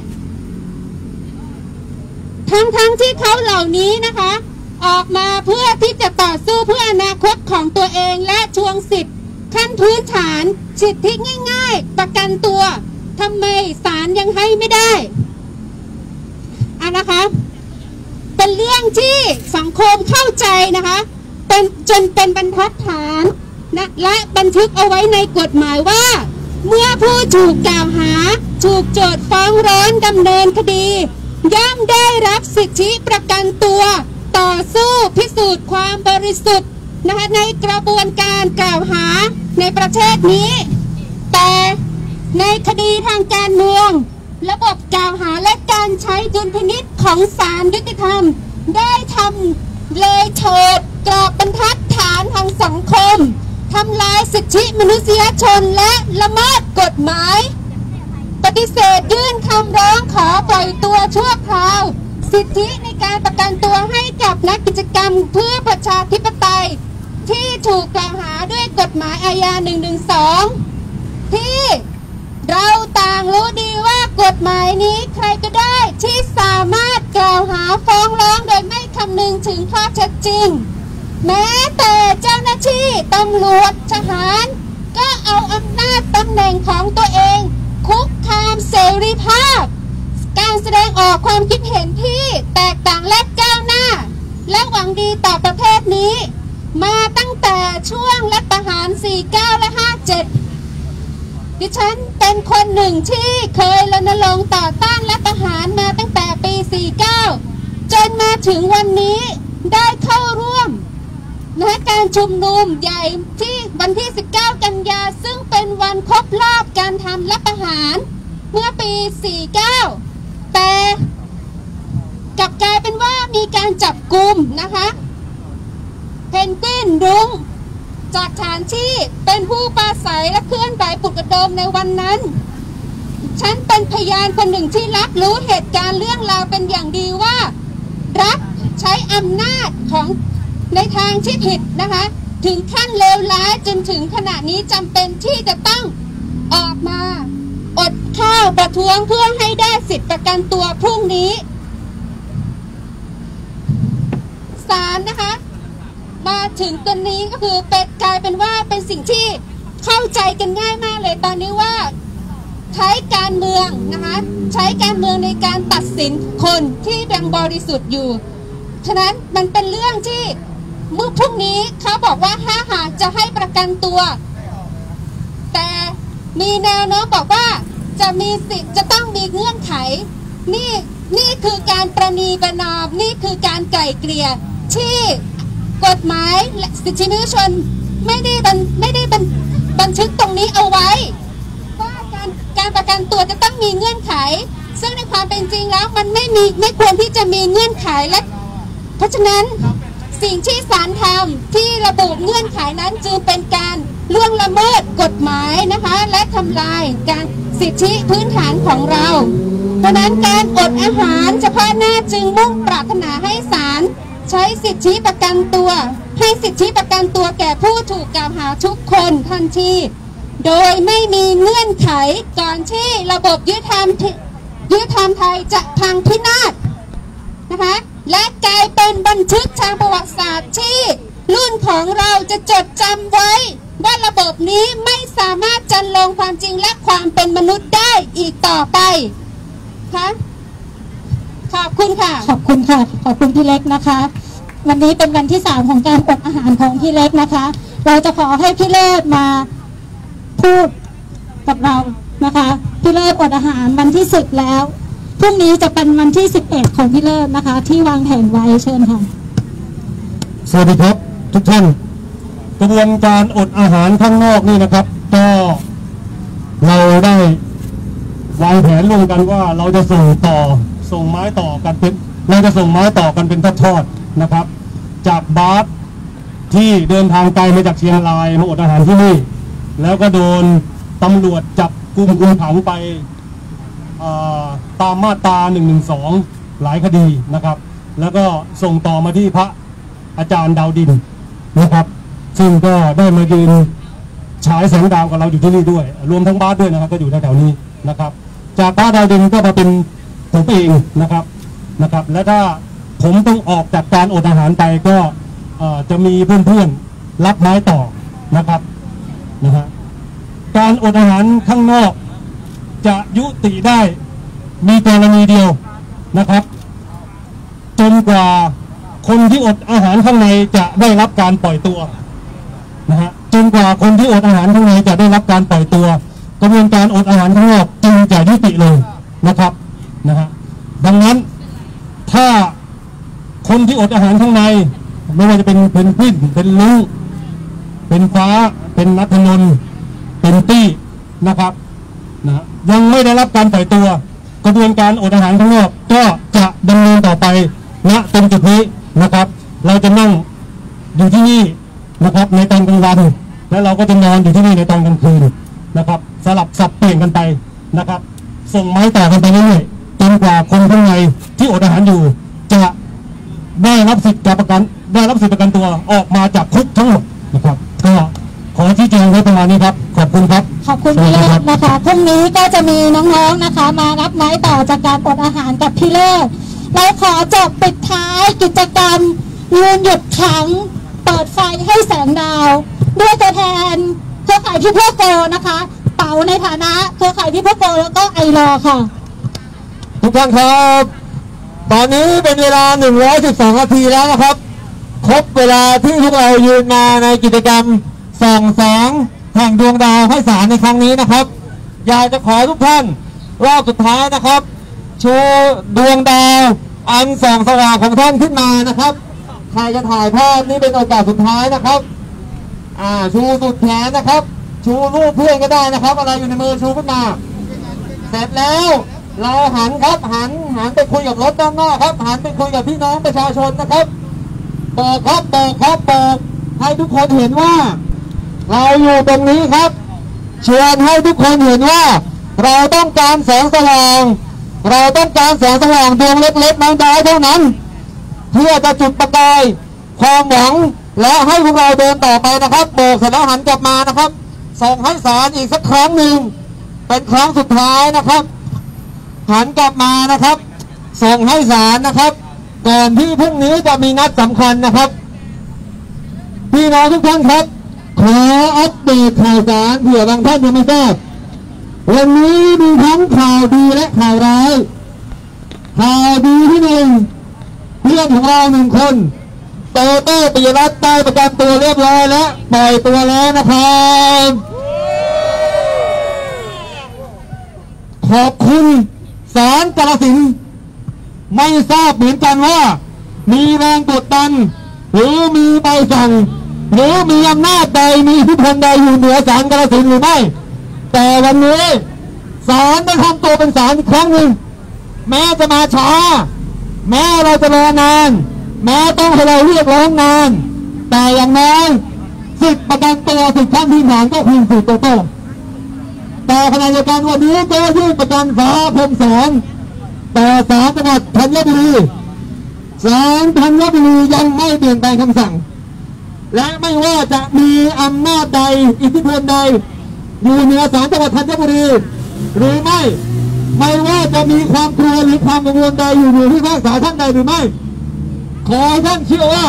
ทั้งๆ ท, ที่เขาเหล่านี้นะคะออกมาเพื่อที่จะต่อสู้เพื่ออนาคตของตัวเองและทวงสิทธิ์ขั้นพื้นฐานสิทธิง่ายๆประกันตัวทำไมศาลยังให้ไม่ได้อ่ะนะคะเป็นเรื่องที่สังคมเข้าใจนะคะเป็นจนเป็นบรรทัดฐานนะและบันทึกเอาไว้ในกฎหมายว่าเมื่อผู้ถูกกล่าวหาถูกโจทก์ฟ้องร้องดำเนินคดีย่อมได้รับสิทธิประกันตัวต่อสู้พิสูจน์ความบริสุทธิ์นะคะในกระบวนการกล่าวหาในประเทศนี้แต่ในคดีทางการเมืองระบบกล่าวหาและการใช้ดุลพินิจของศาลยุติธรรมได้ทำเลยเถิดกรอบบรรทัดฐานทางสังคมทำลายสิทธิมนุษยชนและละเมิดกฎหมายปฏิเสธยื่นคำร้องขอปล่อยตัวชั่วคราวสิทธิในการประกันตัวให้กับนักกิจกรรมเพื่อประชาธิปไตยที่ถูกกล่าวหาด้วยกฎหมายอาญาหนึ่งหนึ่งสองที่เราต่างรู้ดีว่ากฎหมายนี้ใครก็ได้ที่สามารถกล่าวหาฟ้องร้องโดยไม่คำนึงถึงข้อเท็จจริงแม้แต่เจ้าหน้าที่ตำรวจทหารก็เอาอำนาจตำแหน่งของตัวเองคุกคามเสรีภาพการแสดงออกความคิดเห็นที่แตกต่างและก้าวหน้าและหวังดีต่อประเทศนี้มาตั้งแต่ช่วงรัฐประหารสี่สิบเก้าและห้าสิบเจ็ดดิฉันเป็นคนหนึ่งที่เคยรณรงค์ต่อต้านรัฐประหารมาตั้งแต่ปีสี่สิบเก้าจนมาถึงวันนี้ได้เข้าร่วมและการชุมนุมใหญ่ที่วันที่ สิบเก้า กันยาซึ่งเป็นวันครบรอบการทำรัฐประหารเมื่อปี สี่สิบเก้า แต่กลับกลายเป็นว่ามีการจับกุมนะคะเพนกวินรุ้งจากฐานที่เป็นผู้ปราศัยและเคลื่อนไหวปลุกระดมในวันนั้นฉันเป็นพยานคนหนึ่งที่รับรู้เหตุการณ์เรื่องราวเป็นอย่างดีว่ารัฐใช้อำนาจของในทางที่ผิดนะคะถึงขั้นเลวร้ายจนถึงขณะนี้จำเป็นที่จะต้องออกมาอดข้าวประท้วงเพื่อให้ได้สิทธิประกันตัวพรุ่งนี้ศาลนะคะมาถึงตัวนี้ก็คือเป็นกลายเป็นว่าเป็นสิ่งที่เข้าใจกันง่ายมากเลยตอนนี้ว่าใช้การเมืองนะคะใช้การเมืองในการตัดสินคนที่ยังบริสุทธิ์อยู่ฉะนั้นมันเป็นเรื่องที่เมื่อพรุ่งนี้เขาบอกว่าถ้าหากจะให้ประกันตัวแต่มีแนวโน้มบอกว่าจะมีสิทธิ์จะต้องมีเงื่อนไขนี่นี่คือการประนีประนอมนี่คือการไกล่เกลี่ยที่กฎหมายและสิทธิมนุษยชนไม่ได้บันไม่ได้บันบันทึกตรงนี้เอาไว้ว่าการการประกันตัวจะต้องมีเงื่อนไขซึ่งในความเป็นจริงแล้วมันไม่มีไม่ควรที่จะมีเงื่อนไขและเพราะฉะนั้นสิ่งที่ศาลทำที่ระบุเงื่อนไขนั้นจึงเป็นการล่วงละเมิดกฎหมายนะคะและทำลายการสิทธิพื้นฐานของเราเพราะนั้นการอดอาหารเฉพาะหน้าจึงมุ่งปรารถนาให้ศาลใช้สิทธิประกันตัวให้สิทธิประกันตัวแก่ผู้ถูกกล่าวหาทุกคนทันทีโดยไม่มีเงื่อนไขก่อนที่ระบบยุติธรรมยุติธรรมไทยจะพังพินาศนะคะและกลายเป็นบันทึกทางประวัติศาสตร์ที่รุ่นของเราจะจดจำไว้ว่าระบบนี้ไม่สามารถจันลงความจริงและความเป็นมนุษย์ได้อีกต่อไปค่ะขอบคุณค่ะขอบคุณค่ะขอบคุณพี่เล็กนะคะวันนี้เป็นวันที่สามของการอดอาหารของพี่เล็กนะคะเราจะขอให้พี่เลิศมาพูดกับเรานะคะพี่เลิศอดอาหารวันที่สิบแล้วพรุ่งนี้จะเป็นวันที่สิบเอ็ดของพี่เลิศนะคะที่วางแผนไว้เชิญค่ะสวัสดีครับทุกท่านกระบวนการอดอาหารข้างนอกนี่นะครับก็เราได้วางแผนร่วมกันว่าเราจะส่งต่อส่งไม้ต่อกันเป็นเราจะส่งไม้ต่อกันเป็นทอดๆนะครับจากบาสที่เดินทางไกลมาจากเชียงรายมาอดอาหารที่นี่แล้วก็โดนตำรวจจับกุมคุมขังไปตามมาตราหนึ่งหนึ่งสองหลายคดีนะครับแล้วก็ส่งต่อมาที่พระอาจารย์ดาวดินนะครับซึ่งก็ได้มายืนฉายแสงดาวกับเราอยู่ที่นี่ด้วยรวมทั้งบาสด้วยนะครับก็อยู่แถวๆนี้นะครับจากพระดาวดินก็มาเป็นผมเองนะครับนะครับและถ้าผมต้องออกจากการอดอาหารไปก็จะมีเพื่อนๆรับไม้ต่อนะครับนะฮะการอดอาหารข้างนอกจะยุติได้มีกรณีเดียวนะครับจนกว่าคนที่อดอาหารข้างในจะได้รับการปล่อยตัวนะฮะจนกว่าคนที่อดอาหารข้างในจะได้รับการปล่อยตัวกระบวนการอดอาหารข้างนอกจึงจะยุติลงนะครับนะฮะดังนั้นถ้าคนที่อดอาหารข้างในไม่ว่าจะเป็นเป็นพิ้นเป็นลุงเป็นฟ้าเป็นนัทนนท์เป็นตี้นะครับนะยังไม่ได้รับการปล่อยตัวกระบวนการอดอาหารข้างนอกก็จะดำเนินต่อไปณตรงจุดนี้นะครับเราจะนั่งอยู่ที่นี่นะครับในตอนกลางวันและเราก็จะนอนอยู่ที่นี่ในตอนกลางคืนนะครับสลับสับเปลี่ยนกันไปนะครับส่งไม้ต่อกันไปเรื่อยๆจนกว่าคนข้างในที่อดอาหารอยู่จะได้รับสิทธิประกันได้รับสิทธิประกันตัวออกมาจากคุกทั้งหมดนะครับก็ขอชี้แจงไว้ประมาณนี้ครับขอบคุณครับขอบคุณพี่เลิศนะคะพรุ่งนี้ก็จะมีน้องๆนะคะมารับไม้ต่อจากการอดอาหารกับพี่เลิศเราขอจบปิดท้ายกิจกรรมยืนหยุดขังเปิดไฟให้แสงดาวด้วยตัวแทนเครือข่ายที่เพื่อโกนะคะเป๋าในฐานะเครือข่ายที่เพื่อโกแล้วก็ไอรอค่ะทุกท่านครับตอนนี้เป็นเวลาหนึ่งร้อยสิบสองนาทีแล้วนะครับครบเวลาที่พวกเรายืนมาในกิจกรรมส่องแสงแห่งดวงดาวให้ศาลในครั้งนี้นะครับอยากจะขอทุกท่านรอบสุดท้ายนะครับโชว์ดวงดาวอันส่องสว่างของท่านขึ้นมานะครับใครจะถ่ายภาพนี่เป็นโอกาสสุดท้ายนะครับอ่าชูสุดแขนนะครับชูรูปเพื่อนก็ได้นะครับอะไรอยู่ในมือชูขึ้นมาเสร็จแล้วเราหันครับหันหันไปคุยกับรถด้านหน้าครับหันไปคุยกับพี่น้องประชาชนนะครับบอกครับบอกครับบอกให้ทุกคนเห็นว่าเราอยู่ตรงนี้ครับเชิญให้ทุกคนเห็นว่าเราต้องการแสงสว่างเราต้องการแสงสว่างดวงเล็กๆน้อยๆเท่านั้นเพื่อจะจุดประกายความหวังและให้พวกเราเดินต่อไปนะครับโบกเสร็จแล้วหันกลับมานะครับส่งให้ศาลอีกสักครั้งหนึ่งเป็นครั้งสุดท้ายนะครับหันกลับมานะครับส่งให้ศาลนะครับก่อนที่พรุ่งนี้จะมีนัดสำคัญนะครับพี่น้องทุกท่านครับขออัปเดตข่าวสารเผื่อบางท่านยังไม่ทราบวันนี้มีทั้งข่าวดีและข่าวร้ายข่าวดีที่หนึ่งเพื่อนของเราหนึ่งคนโตโต้ปิยรัตน์ได้ประกันตัวเรียบร้อยแล้วปล่อยตัวแล้วนะครับขอบคุณศาลกาฬสินธุ์ไม่ทราบเหมือนกันว่ามีแรงกดดันหรือมีใบสั่งหรือมีอำนาจใดมีอิทธิพลใดอยู่เหนือศาลกาฬสินธุ์หรือไม่แต่วันนี้ศาลได้ทำตัวเป็นศาลอีกครั้งหนึ่งแม้จะมาช้าแม้เราจะรอนานแม้ต้องให้เราเรียกร้องนานแต่อย่างน้อยสิทธิประกันตัวสิทธิขั้นที่หนานก็คืนสิทธิโตโต้แต่ขณะเดียวกันวันนี้ก็ยื่นประกันฟ้าพรมแสงแต่ศาลจังหวัดธัญบุรีศาลธัญบุรียังไม่เปลี่ยนแปลงคำสั่งและไม่ว่าจะมีอำนาจใดอิทธิพลใดอยู่เหนือศาลจังหวัดธัญบุรีหรือไม่ไม่ว่าจะมีความกลัวหรือความกังวลใดอยู่เหนือผู้พิพากษาท่านใดหรือไม่ขอให้ท่านเชื่อว่า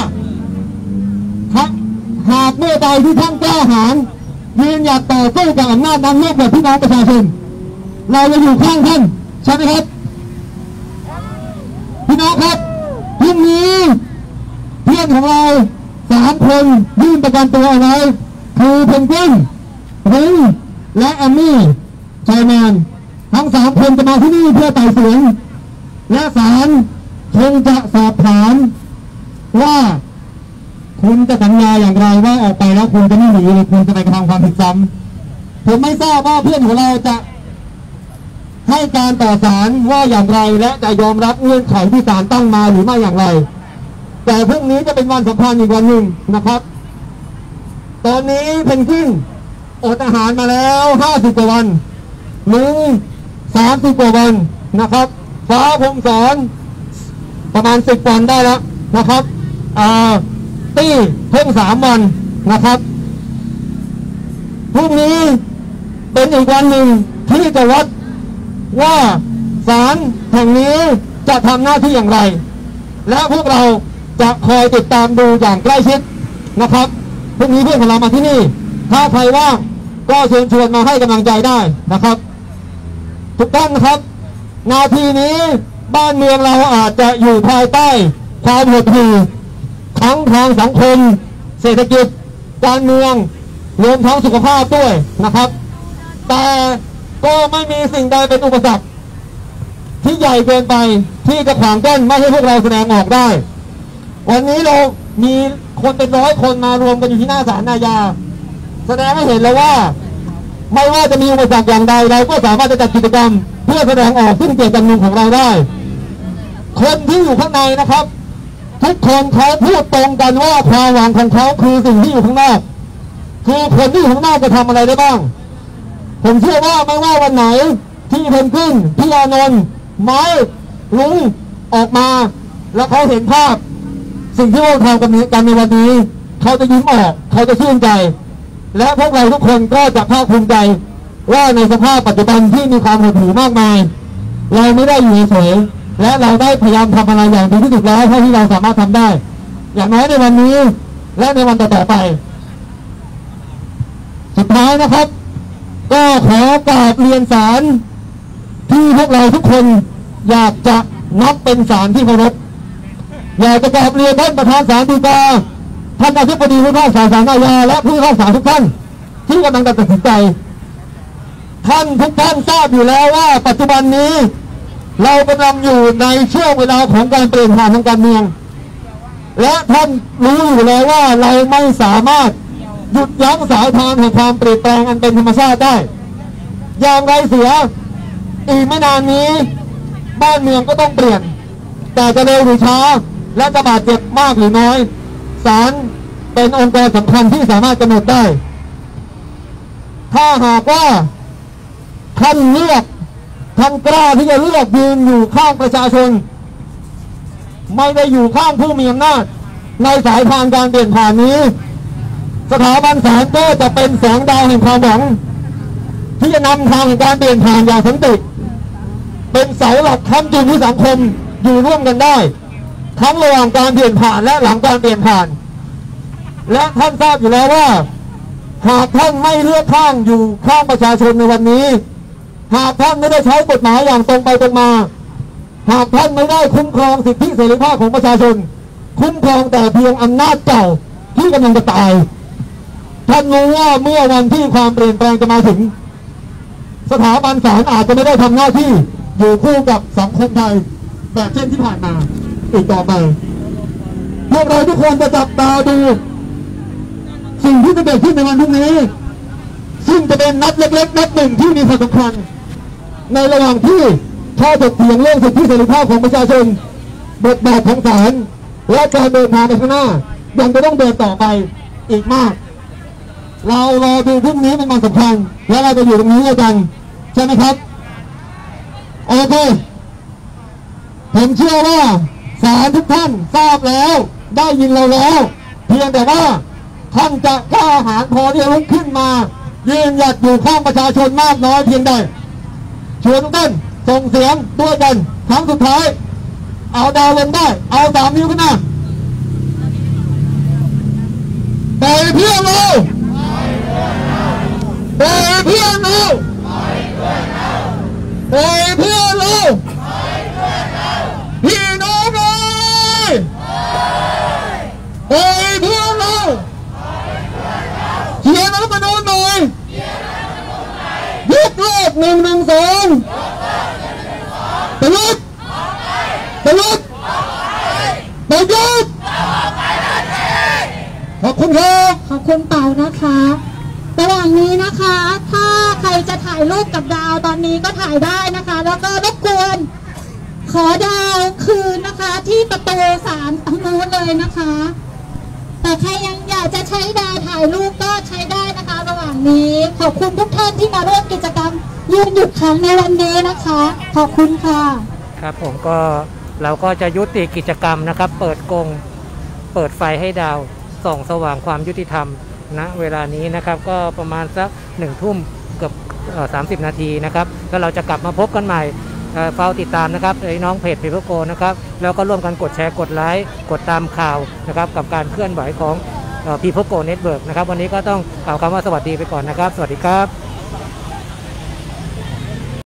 หากเมื่อใดที่ท่านกล้าหาญยืนหยัดต่อสู้กับอำนาจนำโลกแบบพี่น้องประชาชนเราจะอยู่ข้างท่านใช่ไหมครับพี่น้องครับพรุ่งนี้เพื่อนของเราสามคนยื่นประกันตัวเอาไว้คือเพนกวินริงและแอมมี่ชายแมนทั้งสามคนจะมาที่นี่เพื่อไต่สวนและศาลคงจะสอบถามว่าคุณจะสัญญาอย่างไรว่าออกไปแล้วคุณจะไม่หนีหรือคุณจะไปกระทำความผิดซ้ำผมไม่ทราบว่าเพื่อนของเราจะให้การต่อศาลว่าอย่างไรและจะยอมรับเงื่อนไขที่ศาลตั้งมาหรือไม่อย่างไรแต่พรุ่งนี้จะเป็นวันสำคัญอีกวันหนึ่งนะครับตอนนี้เพนกวินอดอาหารมาแล้วห้าสิบกว่าวันลุงสามสิบกว่าวันนะครับฟ้าพรมแสงประมาณสิบวันได้แล้วนะครับอ่าตี้เพิ่งสามวันนะครับพรุ่งนี้เป็นอีกวันหนึ่งที่จะวัดว่าศาลแห่งนี้จะทำหน้าที่อย่างไรและพวกเราจะคอยติดตามดูอย่างใกล้ชิดนะครับพรุ่งนี้เพื่อนของเรามาที่นี่ถ้าใครว่างก็เชิญชวนมาให้กำลังใจได้นะครับทุกท่านนะครับนาทีนี้บ้านเมืองเราอาจจะอยู่ภายใต้ความหดหู่ทั้งทางสังคมเศรษฐกิจการเมืองรวมทั้งสุขภาพด้วยนะครับแต่ก็ไม่มีสิ่งใดเป็นอุปสรรคที่ใหญ่เกินไปที่จะขวางกั้นไม่ให้พวกเราแสดงออกได้วันนี้เรามีคนเป็นร้อยคนมารวมกันอยู่ที่หน้าศาลอาญาแสดงให้เห็นแล้วว่าไม่ว่าจะมีอุปสรรคอย่างใดเราก็สามารถจะจัดกิจกรรมเพื่อแสดงออกซึ่งเจตจำนงของเราได้คนที่อยู่ข้างในนะครับทุกคนเขาพูดตรงกันว่าความหวังของเขาคือสิ่งที่อยู่ข้างนอกคือคนที่อยู่ข้างนอกจะทำอะไรได้บ้างผมเชื่อว่าไม่ว่าวันไหนที่เพนกวินพี่อานนท์ไม้ลุงออกมาแล้วเขาเห็นภาพสิ่งที่เราทำกันในวันนี้เขาจะยิ้มออกเขาจะชื่นใจและพวกเราทุกคนก็จะภาคภูมิใจว่าในสภาพปัจจุบันที่มีความหดหู่มากมายเราไม่ได้อยู่เฉยและเราได้พยายามทำอะไรอย่างดีที่สุดแล้วเท่าที่เราสามารถทำได้อย่างน้อยในวันนี้และในวันต่อๆไปสุดท้ายนะครับก็ขอกราบเรียนศาลที่พวกเราทุกคนอยากจะนับเป็นศาลที่เคารพอยากจะกราบเรียนท่านประธานศาลฎีกาท่านอธิบดีผู้พิพากษาศาลอาญาและผู้พิพากษาทุกท่านที่กำลังตัดสินใจท่านทุกท่านทราบอยู่แล้วว่าปัจจุบันนี้เรากำลังอยู่ในช่วงเวลาของการเปลี่ยนผ่านทางการเมืองและท่านรู้อยู่แล้วว่าเราไม่สามารถหยุดยั้งสายทานแห่งความเปลี่ยนแปลงอันเป็นธรรมชาติได้อย่างไรเสียอีกไม่นานนี้บ้านเมืองก็ต้องเปลี่ยนแต่จะเร็วหรือช้าและจะบาดเจ็บมากหรือน้อยศาลเป็นองค์กรสำคัญที่สามารถกำหนดได้ถ้าหากว่าท่านเลือกท่านกล้าที่จะเลือกยืนอยู่ข้างประชาชนไม่ได้อยู่ข้างผู้มีอำนาจในสายทางการเปลี่ยนผ่านนี้สถาบันศาลก็จะเป็นแสงดาวแห่งความหวังที่จะนำทางแห่งการเปลี่ยนผ่านอย่างสันติเป็นเสาหลักค้ำจุนที่สังคมอยู่ร่วมกันได้ทั้งระหว่างการเปลี่ยนผ่านและหลังการเปลี่ยนผ่านและท่านทราบอยู่แล้วว่าหากท่านไม่เลือกข้างอยู่ข้างประชาชนในวันนี้หากท่านไม่ได้ใช้กฎหมายอย่างตรงไปตรงมาหากท่านไม่ได้คุ้มครองสิทธิเสรีภาพของประชาชนคุ้มครองแต่เพียงอำนาจเก่าที่กำลังจะตายท่านรู้ว่าเมื่อวันที่ความเปลี่ยนแปลงจะมาถึงสถาบันศาลอาจจะไม่ได้ทำหน้าที่อยู่คู่กับสังคมไทยแบบเช่นที่ผ่านมาอีกต่อไปพวกเราทุกคนจะจับตาดูสิ่งที่จะเกิดขึ้นในวันพรุ่งนี้ซึ่งจะเป็นนัดเล็กๆนัดหนึ่งที่มีความสำคัญในระหว่างที่ข้อถกเถียงเรื่องสิทธิเสรีภาพของประชาชนบทบาทของศาลและการเดินทางไปข้างหน้ายังจะต้องเดินต่อไปอีกมากเรารอดูพรุ่งนี้เป็นวันสำคัญและเราจะอยู่ตรงนี้ด้วยกันใช่ไหมครับโอเคผมเชื่อว่าศาลทุกท่านทราบแล้วได้ยินเราแล้วเพียงแต่ว่าท่านจะกล้าหาญพอที่จะลุกขึ้นมายืนหยัดอยู่ข้างประชาชนมากน้อยเพียงใดชวนทุกท่านส่งเสียงด้วยกันครั้งสุดท้ายเอาดาวลงได้เอาสามนิ้วขึ้นมาไปเพื่อนเราไปเพื่อนเราไปเพื่อนเราพี่น้องเลยไปเพื่อนเราเขียนรัฐธรรมนูญหน่อยยกเลิกหนึ่งหนึ่งสองประยุทธ์ประยุทธ์ประยุทธ์ขอบคุณครับขอบคุณเป่านะคะระหว่างนี้นะคะถ้าใครจะถ่ายรูปกับดาวตอนนี้ก็ถ่ายได้นะคะแล้วก็รบกวนขอดาวคืนนะคะที่ประตูศาลทางโน้นเลยนะคะแต่ใครยังอยากจะใช้ดาวถ่ายรูปก็ใช้ได้นะคะระหว่างนี้ขอบคุณทุกท่านที่มาร่วมกิจกรรมยืนหยุดขังในวันนี้นะคะขอบคุณค่ะครับผมก็เราก็จะยุติกิจกรรมนะครับเปิดกรงเปิดไฟให้ดาวส่องสว่างความยุติธรรมณเวลานี้นะครับก็ประมาณสักหนึ่งทุ่มเกือบสามสิบนาทีนะครับแล้วเราจะกลับมาพบกันใหม่เฝ้าติดตามนะครับไอ้น้องเพจพีเพิลโกนะครับแล้วก็ร่วมกันกดแชร์กดไลค์กดตามข่าวนะครับกับการเคลื่อนไหวของพีเพิลโกเน็ตเวิร์กนะครับวันนี้ก็ต้องกล่าวคำว่าสวัสดีไปก่อนนะครับสวัสดีครับ